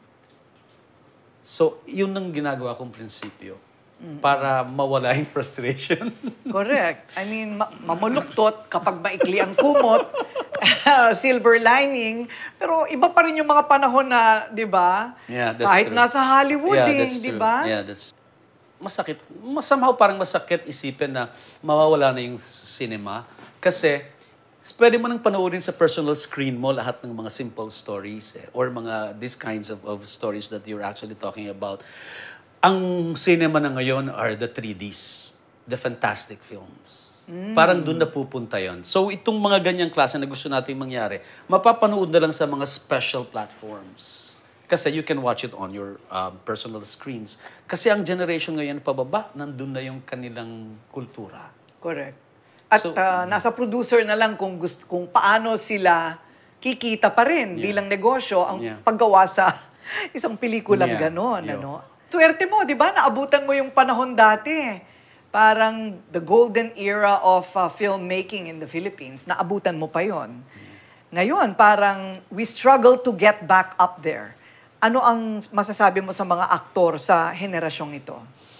So, yun ang ginagawa kong prinsipyo para mawala yung frustration. Correct. I mean, ma- mamuluktot kapag maikli ang kumot, silver lining, pero iba pa rin yung mga panahon na, di ba? Yeah, that's Kahit true. nasa Hollywood Yeah, eh, that's di true. ba? Yeah, that's masakit. Mas- Somehow parang masakit isipin na mawawala na yung cinema kasi pwede mo nang panoorin sa personal screen mo lahat ng mga simple stories eh, or mga these kinds of, of stories that you're actually talking about. Ang cinema na ngayon are the three Ds, the fantastic films. Mm. Parang doon na pupunta yon. So itong mga ganyang klase na gusto nating mangyari, mapapanood na lang sa mga special platforms. Kasi you can watch it on your um, personal screens. Kasi ang generation ngayon pababa, nandun na yung kanilang kultura. Correct. At So, uh, nasa producer na lang kung gusto, kung paano sila kikita pa rin Yeah. bilang negosyo ang Yeah. paggawa sa isang pelikulang Yeah. ganon. Yeah. Ano? Swerte mo, di ba? Naabutan mo yung panahon dati. Parang the golden era of uh, filmmaking in the Philippines. Naabutan mo pa yon. Ngayon, parang we struggle to get back up there. Ano ang masasabi mo sa mga aktor sa henerasyong ito?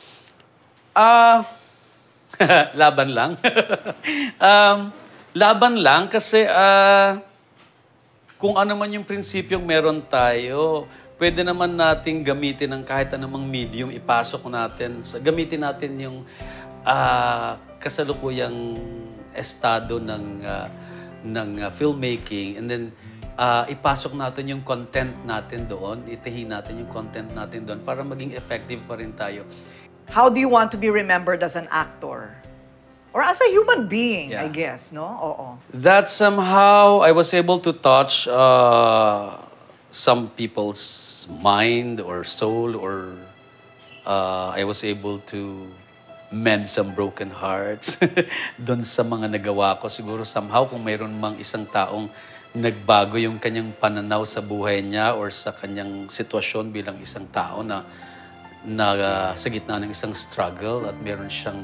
Ah, laban lang. um, laban lang kasi ah, kung ano man yung prinsipyong meron tayo, pwede naman nating gamitin ng kahit anumang medium, ipasok natin, sa, gamitin natin yung ah, kasalukuyang estado ng, ah, ng ah, filmmaking and then ah, ipasok natin yung content natin doon, itihin natin yung content natin doon para maging effective pa rin tayo. How do you want to be remembered as an actor? Or as a human being, Yeah. I guess, no? Oo. That somehow I was able to touch uh, some people's mind or soul, or uh, I was able to mend some broken hearts doon sa mga nagawa ko. Siguro somehow kung mayroon mang isang taong nagbago yung kanyang pananaw sa buhay niya or sa kanyang sitwasyon bilang isang tao na, na uh, sa gitna ng isang struggle at meron siyang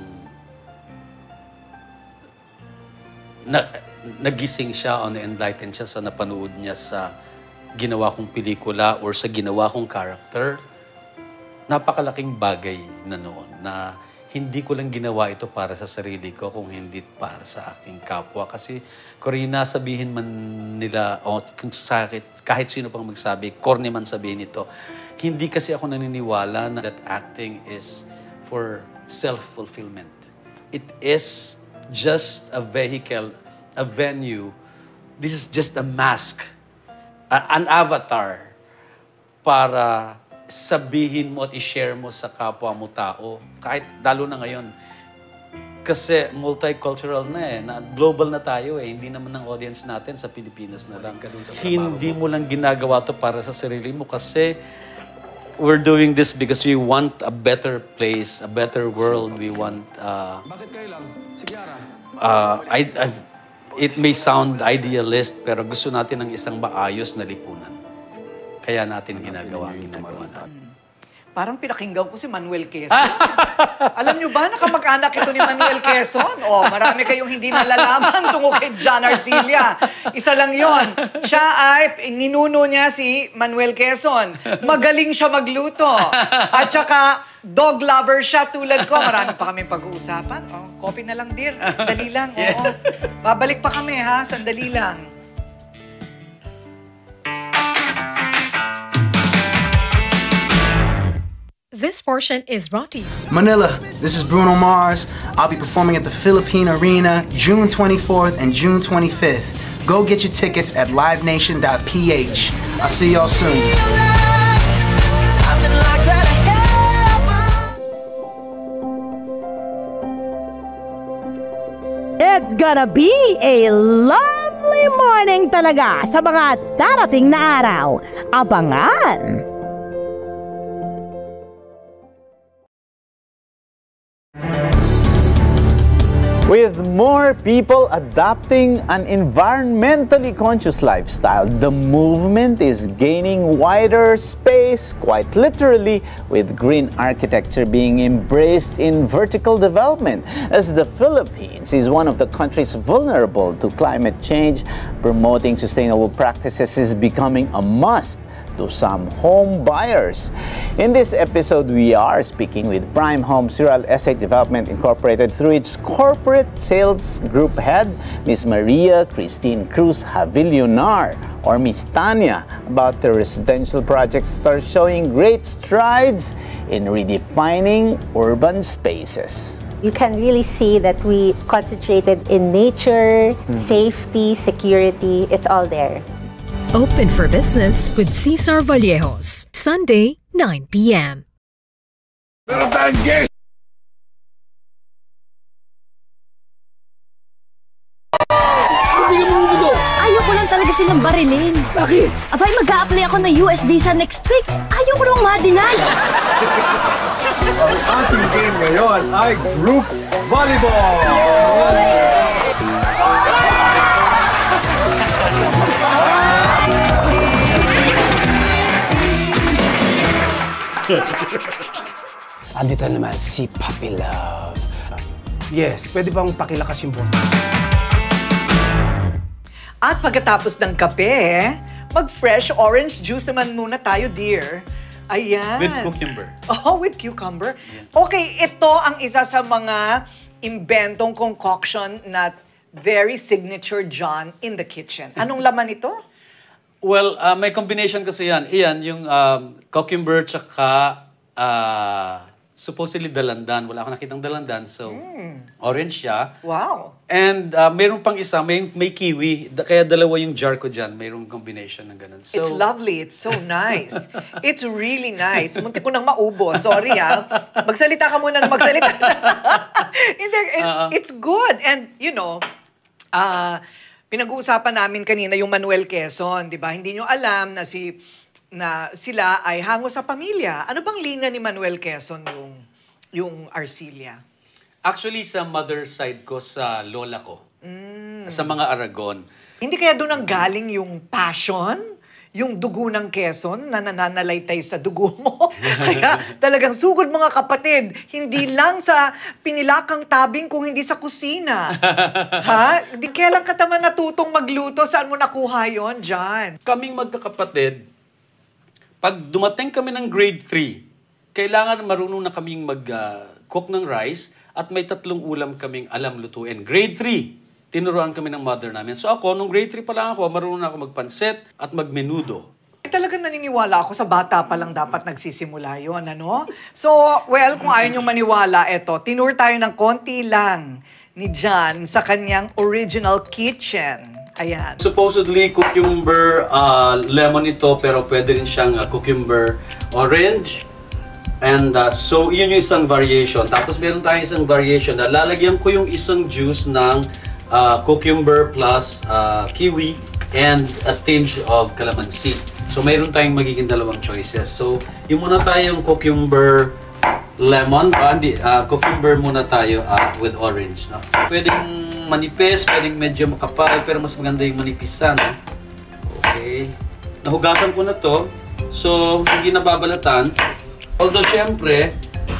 na, nagising siya o na-enlighten siya sa napanood niya sa ginawa kong pelikula or sa ginawa kong character, napakalaking bagay na noon na hindi ko lang ginawa ito para sa sarili ko kung hindi para sa aking kapwa. Kasi, Corina, sabihin man nila, o kung sakit, kahit sino pang magsabi, corny man sabihin ito, hindi kasi ako naniniwala na that acting is for self-fulfillment. It is just a vehicle, a venue. This is just a mask, a- an avatar para sabihin mo at i-share mo sa kapwa mo tao. Kahit lalo na ngayon. Kasi multicultural na eh. Na global na tayo eh. Hindi naman ang audience natin sa Pilipinas na lang. Hindi mo lang ginagawa to para sa sarili mo kasi we're doing this because we want a better place, a better world. We want... Uh, Bakit kayo lang? Sige, Ara. uh, I, I, it may sound idealist, pero gusto natin ng isang maayos na lipunan. Kaya natin ginagawa ang ginagawa natin. Parang pinakinggan ko si Manuel Quezon. Alam niyo ba, nakamag-anak ito ni Manuel Quezon? O, marami kayong hindi nalalaman tungkol kay John Arcilla. Isa lang yon. Siya ay, ninuno niya si Manuel Quezon. Magaling siya magluto. At saka, dog lover siya tulad ko. Marami pa kaming pag-uusapan. O, coffee na lang, dear. Sandali lang. Oo. Babalik pa kami, ha? Sandali lang. This portion is brought to you. Manila, this is Bruno Mars. I'll be performing at the Philippine Arena June twenty-fourth and June twenty-fifth. Go get your tickets at live nation dot p h. I'll see y'all soon. It's gonna be a lovely lovely morning talaga sa mga darating na araw. Abangan! With more people adopting an environmentally conscious lifestyle, the movement is gaining wider space, quite literally, with green architecture being embraced in vertical development. As the Philippines is one of the countries vulnerable to climate change, promoting sustainable practices is becoming a must to some home buyers. In this episode, we are speaking with Prime Homes Real Estate Development Incorporated through its corporate sales group head, Miz Maria Christine Cruz Havillonar, or Miz Tanya, about the residential projects that are showing great strides in redefining urban spaces. You can really see that we concentrated in nature, mm. safety, security, it's all there. Open for Business with Cesar Vallejos, Sunday, nine p m Ayoko lang talaga silang barilin. Bakit? Abay, mag-a-apply ako ng U S visa next week. Ayoko lang ma-deny. Ang ating game ngayon ay Group Volleyball! Andito naman si Puppy Love. Yes, pwede bang pakilakas yung buwan? At pagkatapos ng kape, mag-fresh orange juice naman muna tayo, dear. Ayan. With cucumber. Oh, with cucumber. Okay, ito ang isa sa mga imbentong concoction na very signature John in the kitchen. Anong laman ito? Well, uh, may combination kasi yan. Iyan, yung um, cucumber tsaka uh, supposedly dalandan. Wala akong nakitang dalandan, so mm. orange siya. Wow. And uh, mayroon pang isa, may, may kiwi. Da, kaya dalawa yung jar ko dyan. Mayroong combination ng ganun. So, it's lovely. It's so nice. It's really nice. Muntik ko nang maubo. Sorry ah. Magsalita ka muna na magsalita. it, uh, it's good. And, you know, uh, pinag-uusapan namin kanina yung Manuel Quezon, di ba? Hindi nyo alam na si na sila ay hango sa pamilya. Ano bang linya ni Manuel Quezon yung yung Arcilla? Actually, sa mother side ko, sa lola ko. Mm. Sa mga Aragon. Hindi kaya doon ang galing yung passion? Yung dugo ng Quezon na nananalaytay sa dugo mo. Kaya talagang sugod mga kapatid, hindi lang sa pinilakang tabing kung hindi sa kusina. Ha? Di kailan ka naman natutong magluto? Saan mo nakuha yon, John? Kaming magkakapatid, pag dumating kami ng grade three, kailangan marunong na kaming mag-cook uh, ng rice at may tatlong ulam kaming alam lutuin. Grade three. Tinuruan kami ng mother namin. So ako, nung grade three pa lang ako, marunong na ako magpansit at magmenudo. Eh, talagang naniniwala ako sa bata pa lang dapat nagsisimula yon, ano? So, well, kung ayaw niyong maniwala, eto, tinur tayo ng konti lang ni John sa kanyang original kitchen. Ayan. Supposedly, cucumber uh, lemon ito, pero pwede rin siyang uh, cucumber orange. And uh, so, yun yung isang variation. Tapos meron tayong isang variation na lalagyan ko yung isang juice ng Uh, cucumber plus uh, kiwi and a tinge of calamansi. So, mayroon tayong magiging dalawang choices. So, yung muna tayong cucumber lemon, uh, hindi, uh, cucumber muna tayo uh, with orange. No? Pwedeng manipis, pwedeng medyo makapal, pero mas maganda yung manipisan. No? Okay. Nahugasan ko na to. So, hindi nababalatan. Although, syempre,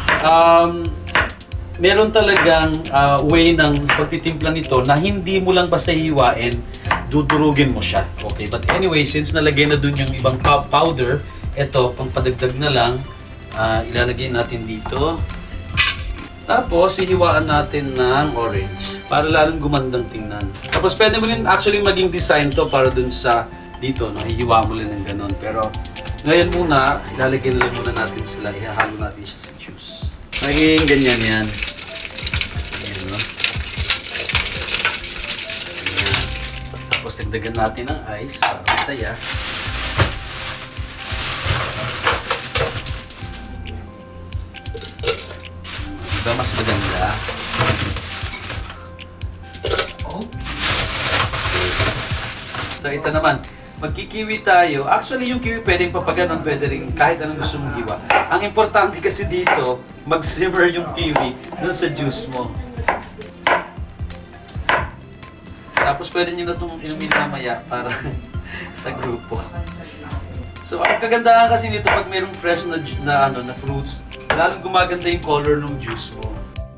um, meron talagang uh, way ng pagtitimpla nito na hindi mo lang basta hiwain, dudurugin mo siya. Okay, but anyway, since nalagay na dun yung ibang powder, ito, pang padagdag na lang, uh, ilalagay natin dito. Tapos, hihiwaan natin ng orange para lalong gumandang tingnan. Tapos, pwede mo rin actually maging design to para dun sa dito, no? Hihiwa mo rin ng ganun. Pero, ngayon muna, ilalagay na lang muna natin sila, ihahalo natin siya sa juice. Magiging ganyan yan. Ayan, no? Ayan. Tapos dagdagan natin ng ice para masaya. Diba mas maganda? Oh. Okay. So ito naman, magkikiwi tayo. Actually, yung kiwi pwedeng papaganon, pwede rin kahit anong gusto mong hiwa. Ang importante kasi dito, mag-simmer yung kiwi dun sa juice mo. Tapos pwede nyo na itong inumin mamaya para sa grupo. So ang kagandahan kasi nito pag mayroong fresh na, na, ano, na fruits, lalong gumaganda yung color ng juice mo.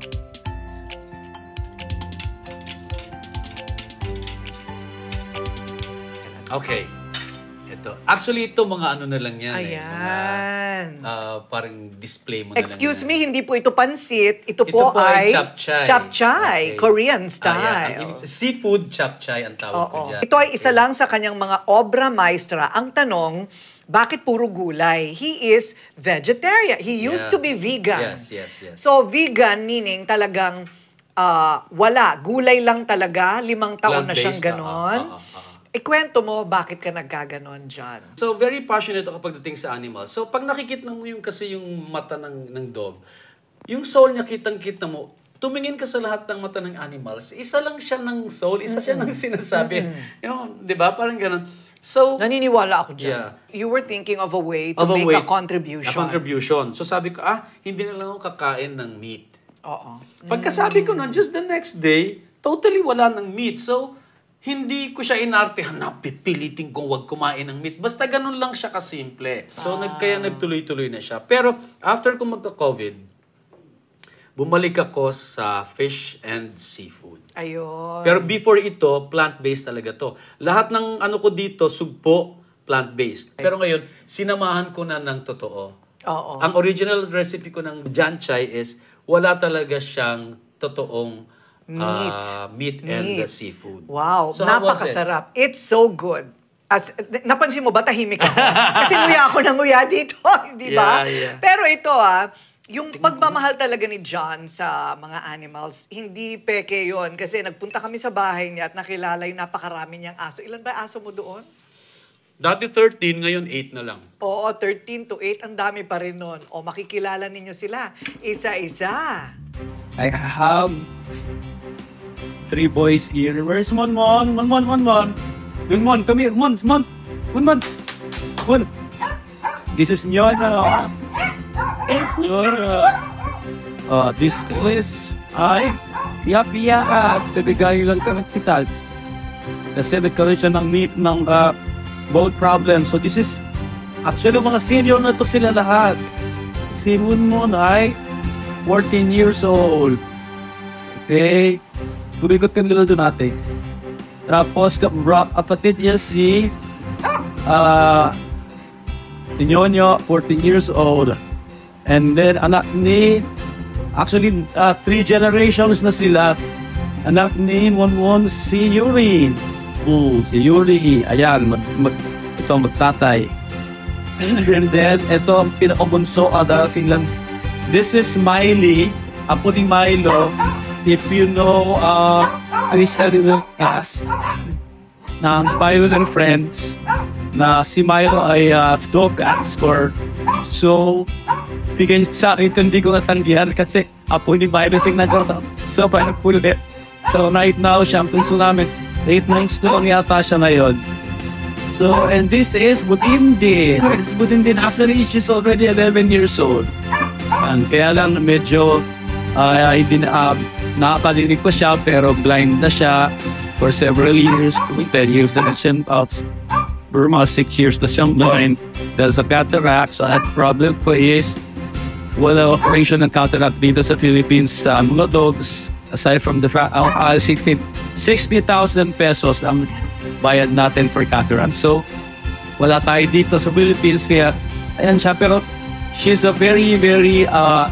Okay. Ito. Actually, ito mga ano na lang yan. Ayan. Eh. Mga, uh, parang display mo na Excuse lang me, yan. Hindi po ito pansit. Ito, ito po, po ay chapchay. Chapchay. Okay. Korean style. Ah, yeah. Seafood chapchay ang tawag Oo. ko dyan. Ito ay isa lang sa kanyang mga obra maestra. Ang tanong, bakit puro gulay? He is vegetarian. He used Yeah. to be vegan. Yes, yes, yes. So, vegan meaning talagang uh, wala. Gulay lang talaga. Limang taon na siyang Plant-based, ganon. uh, uh, uh, uh. Ikwento mo, bakit ka nagkaganon dyan? So, very passionate ako pagdating sa animals. So, pag nakikita mo yung kasi yung mata ng, ng dog, yung soul niya kitang-kita mo, tumingin ka sa lahat ng mata ng animals, isa lang siya ng soul, isa siya ng sinasabi. Mm-hmm. You know, di ba? Parang ganun. So, naniniwala ako dyan. Yeah. You were thinking of a way to Of a make way- a contribution. A contribution. So, sabi ko, ah, hindi na lang ako kakain ng meat. Oo. Pagkasabi ko nun, just the next day, totally wala ng meat. So, hindi ko siya inartehan na pipilitin kong wag kumain ng meat. Basta ganun lang siya kasimple. So, Ah. nag, kaya nagtuloy-tuloy na siya. Pero, after kong magka-COVID, bumalik ako sa fish and seafood. Ayun. Pero before ito, plant-based talaga to. Lahat ng ano ko dito, sugpo, plant-based. Pero ngayon, sinamahan ko na ng totoo. Oo. Ang original recipe ko ng Janchai is, wala talaga siyang totoong Meat. Uh, meat and Meat. the seafood. Wow, So how was it? napakasarap. It's so good. As, napansin mo ba, tahimik ako? Kasi nguya ako ng nguya dito, di ba? Yeah, yeah. Pero ito ah, yung pagmamahal talaga ni John sa mga animals, hindi peke yon. Kasi nagpunta kami sa bahay niya at nakilala yung napakarami niyang aso. Ilan ba aso mo doon? Dati thirteen, ngayon eight na lang. Oo, thirteen to eight, ang dami pa rin nun. O makikilala ninyo sila, isa-isa. I have three boys here. Where's Mon Mon? Mon Mon, Mon Mon. Mon Mon, come here. Mon, Mon. Mon Mon. Mon. This is Nyona. It's Nyona. Uh, this is I. Piya-piya at bigay lang kami kita. Kasi nagkaroon siya ng meat ng uh, boat problem. So this is, actually mga senior na to sila lahat. Si Mon Mon ay fourteen years old. Okay. Tumigot kami nila doon natin. Tapos, kapatid niya si uh, si Nyonyo, fourteen years old. And then, anak ni, actually, uh, three generations na sila. Anak ni Monmon, si Yuri. Oo, si Yuri. Ayan, mag, mag, ito magtatay. And then, ito ang pinakabunso, adarating lang. This is Miley, apo ni Milo. If you know, uh, Chris Elliott Cass, ng Pilot and Friends, na si Milo ay uh, dog escort. So, bigay sa akin, hindi ko natanggihan kasi apo ni Milo sing nagkakaroon. So, parang pulit. So, right now, siya ang pinso namin. Eight months na lang yata siya ngayon. So, and this is Budindin. This is Budindin. Actually, she's already eleven years old. And kaya lang medyo uh, hindi na, uh, nakakalinig pa siya pero blind na siya for several years. ten years na siya out. For mga six years na siyang blind. There's a cataract. So, that problem ko is wala operation ng cataract dito sa Philippines sa mga dogs. Aside from the fact, uh, uh, sixty thousand pesos ang bayad natin for cataract. So, wala tayo dito sa Philippines kaya, ayan siya. Pero, she's a very, very, uh,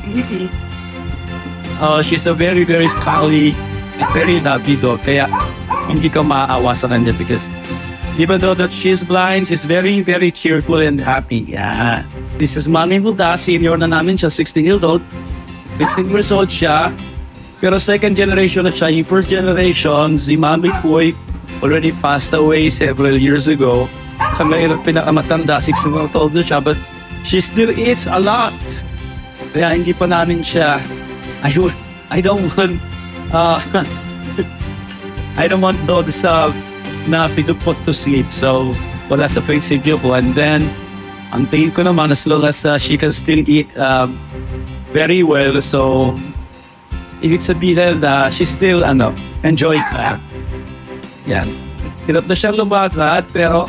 uh, she's a very, very scally, very lovely dog. Kaya, hindi ka maaawa sa kanya because even though that she's blind, she's very, very cheerful and happy. Yeah. This is Mami Huda, senior na namin siya, sixteen years old. sixteen years old siya. Pero second generation na siya. Yung first generation, si Mami Puy, already passed away several years ago. Siya ngayon pinakamatanda, six years old na siya. But she still eats a lot. Kaya hindi pa namin siya, I, I don't want, uh, I don't want dogs uh, na pinuput to sleep. So, wala sa prinsipyo ko. And then, ang tingin ko naman, as long as uh, she can still eat um, very well, so, ibig sabihin na she's still, ano, enjoying that. Yan. Tinap na siyang lumakad, pero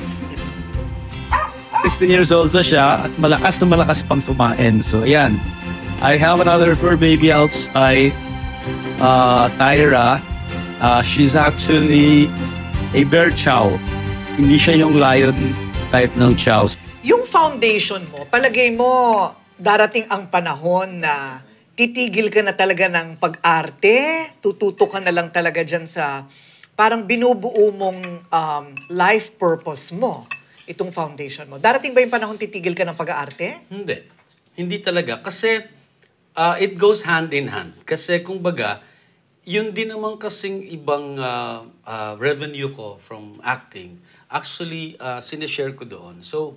sixteen years old na siya at malakas na malakas pang sumain. So, yan. I have another fur baby outside, uh, Tyra. Uh, she's actually a bear chow. Hindi siya yung lion type ng chow. Yung foundation mo, palagay mo, darating ang panahon na titigil ka na talaga ng pag-arte? Tututo ka na lang talaga dyan sa parang binubuo mong um, life purpose mo, itong foundation mo. Darating ba yung panahon titigil ka ng pag-arte? Hindi. Hindi talaga. Kasi uh, it goes hand in hand. Kasi kung baga, yun din naman kasing ibang uh, uh, revenue ko from acting, actually, uh, sinishare ko doon. So,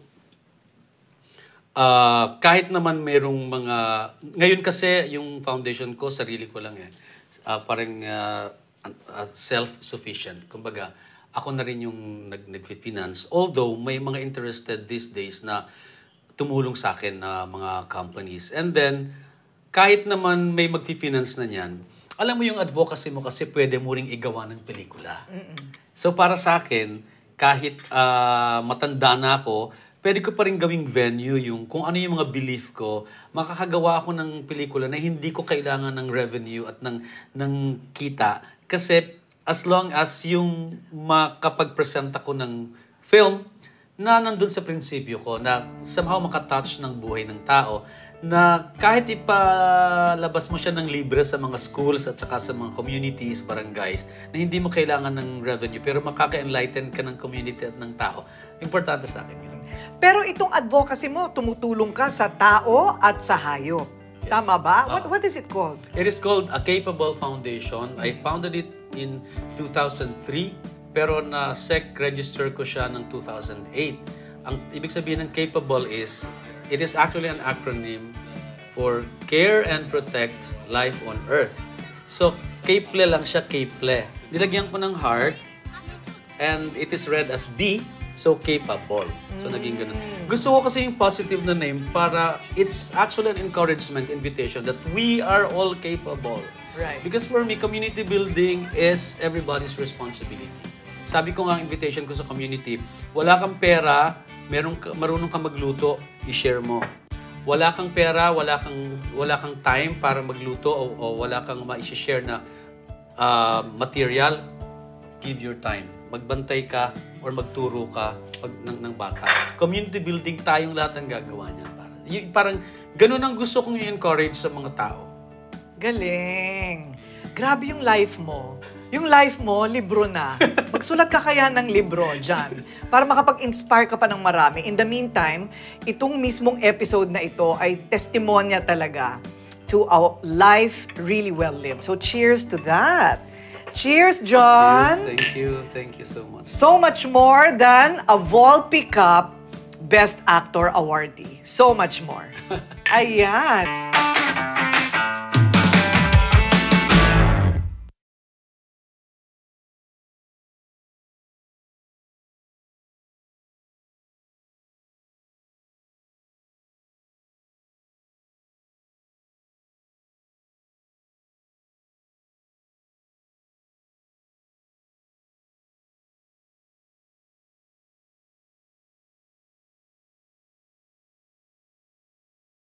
uh, kahit naman merong mga... Ngayon kasi, yung foundation ko, sarili ko lang eh. Uh, parang uh, uh, self-sufficient. Kumbaga, ako na rin yung nag nag-finance. Although, may mga interested these days na tumulong sa akin na mga companies. And then, kahit naman may mag-finance na niyan, alam mo yung advocacy mo kasi pwede mo ring igawa ng pelikula. Mm-mm. So para sa akin, kahit uh, matanda na ako, pwede ko pa rin gawing venue yung kung ano yung mga belief ko, makakagawa ako ng pelikula na hindi ko kailangan ng revenue at ng, ng kita. Kasi as long as yung makapag-present ako ng film na nandun sa prinsipyo ko, na somehow makatouch ng buhay ng tao, na kahit ipalabas mo siya ng libre sa mga schools at saka sa mga communities, barangays, na hindi mo kailangan ng revenue, pero makaka-enlighten ka ng community at ng tao, importante sa akin yun. Pero itong advocacy mo, tumutulong ka sa tao at sa hayop. Yes. Tama ba? What, Uh, what is it called? It is called A Capable Foundation. I founded it in two thousand three, pero na-sec register ko siya ng two thousand eight. Ang ibig sabihin ng capable is, it is actually an acronym for Care and Protect Life on Earth. So, CAPLE lang siya, CAPLE. Nilagyan ko ng heart, and it is read as B, so capable. So, naging ganun. Gusto ko kasi yung positive na name para it's actually an encouragement, invitation that we are all capable. Right. Because for me, community building is everybody's responsibility. Sabi ko nga, invitation ko sa community, wala kang pera, merong marunong kang magluto, i-share mo. Wala kang pera, wala kang wala kang time para magluto o, o wala kang ma-share na uh, material, give your time. Magbantay ka or magturo ka pag, ng, ng bata. Community building tayong lahat ng gagawa niyan. Parang, y- parang ganun ang gusto kong i-encourage sa mga tao. Galing. Grabe yung life mo. Yung life mo, libro na. Magsulat ka kaya ng libro dyan para makapag-inspire ka pa ng marami. In the meantime, itong mismong episode na ito ay testimonya talaga to a life really well lived. So cheers to that. Cheers, John. Cheers. Thank you. Thank you so much. So much more than a Volpi Cup Best Actor awardee. So much more. Ayan.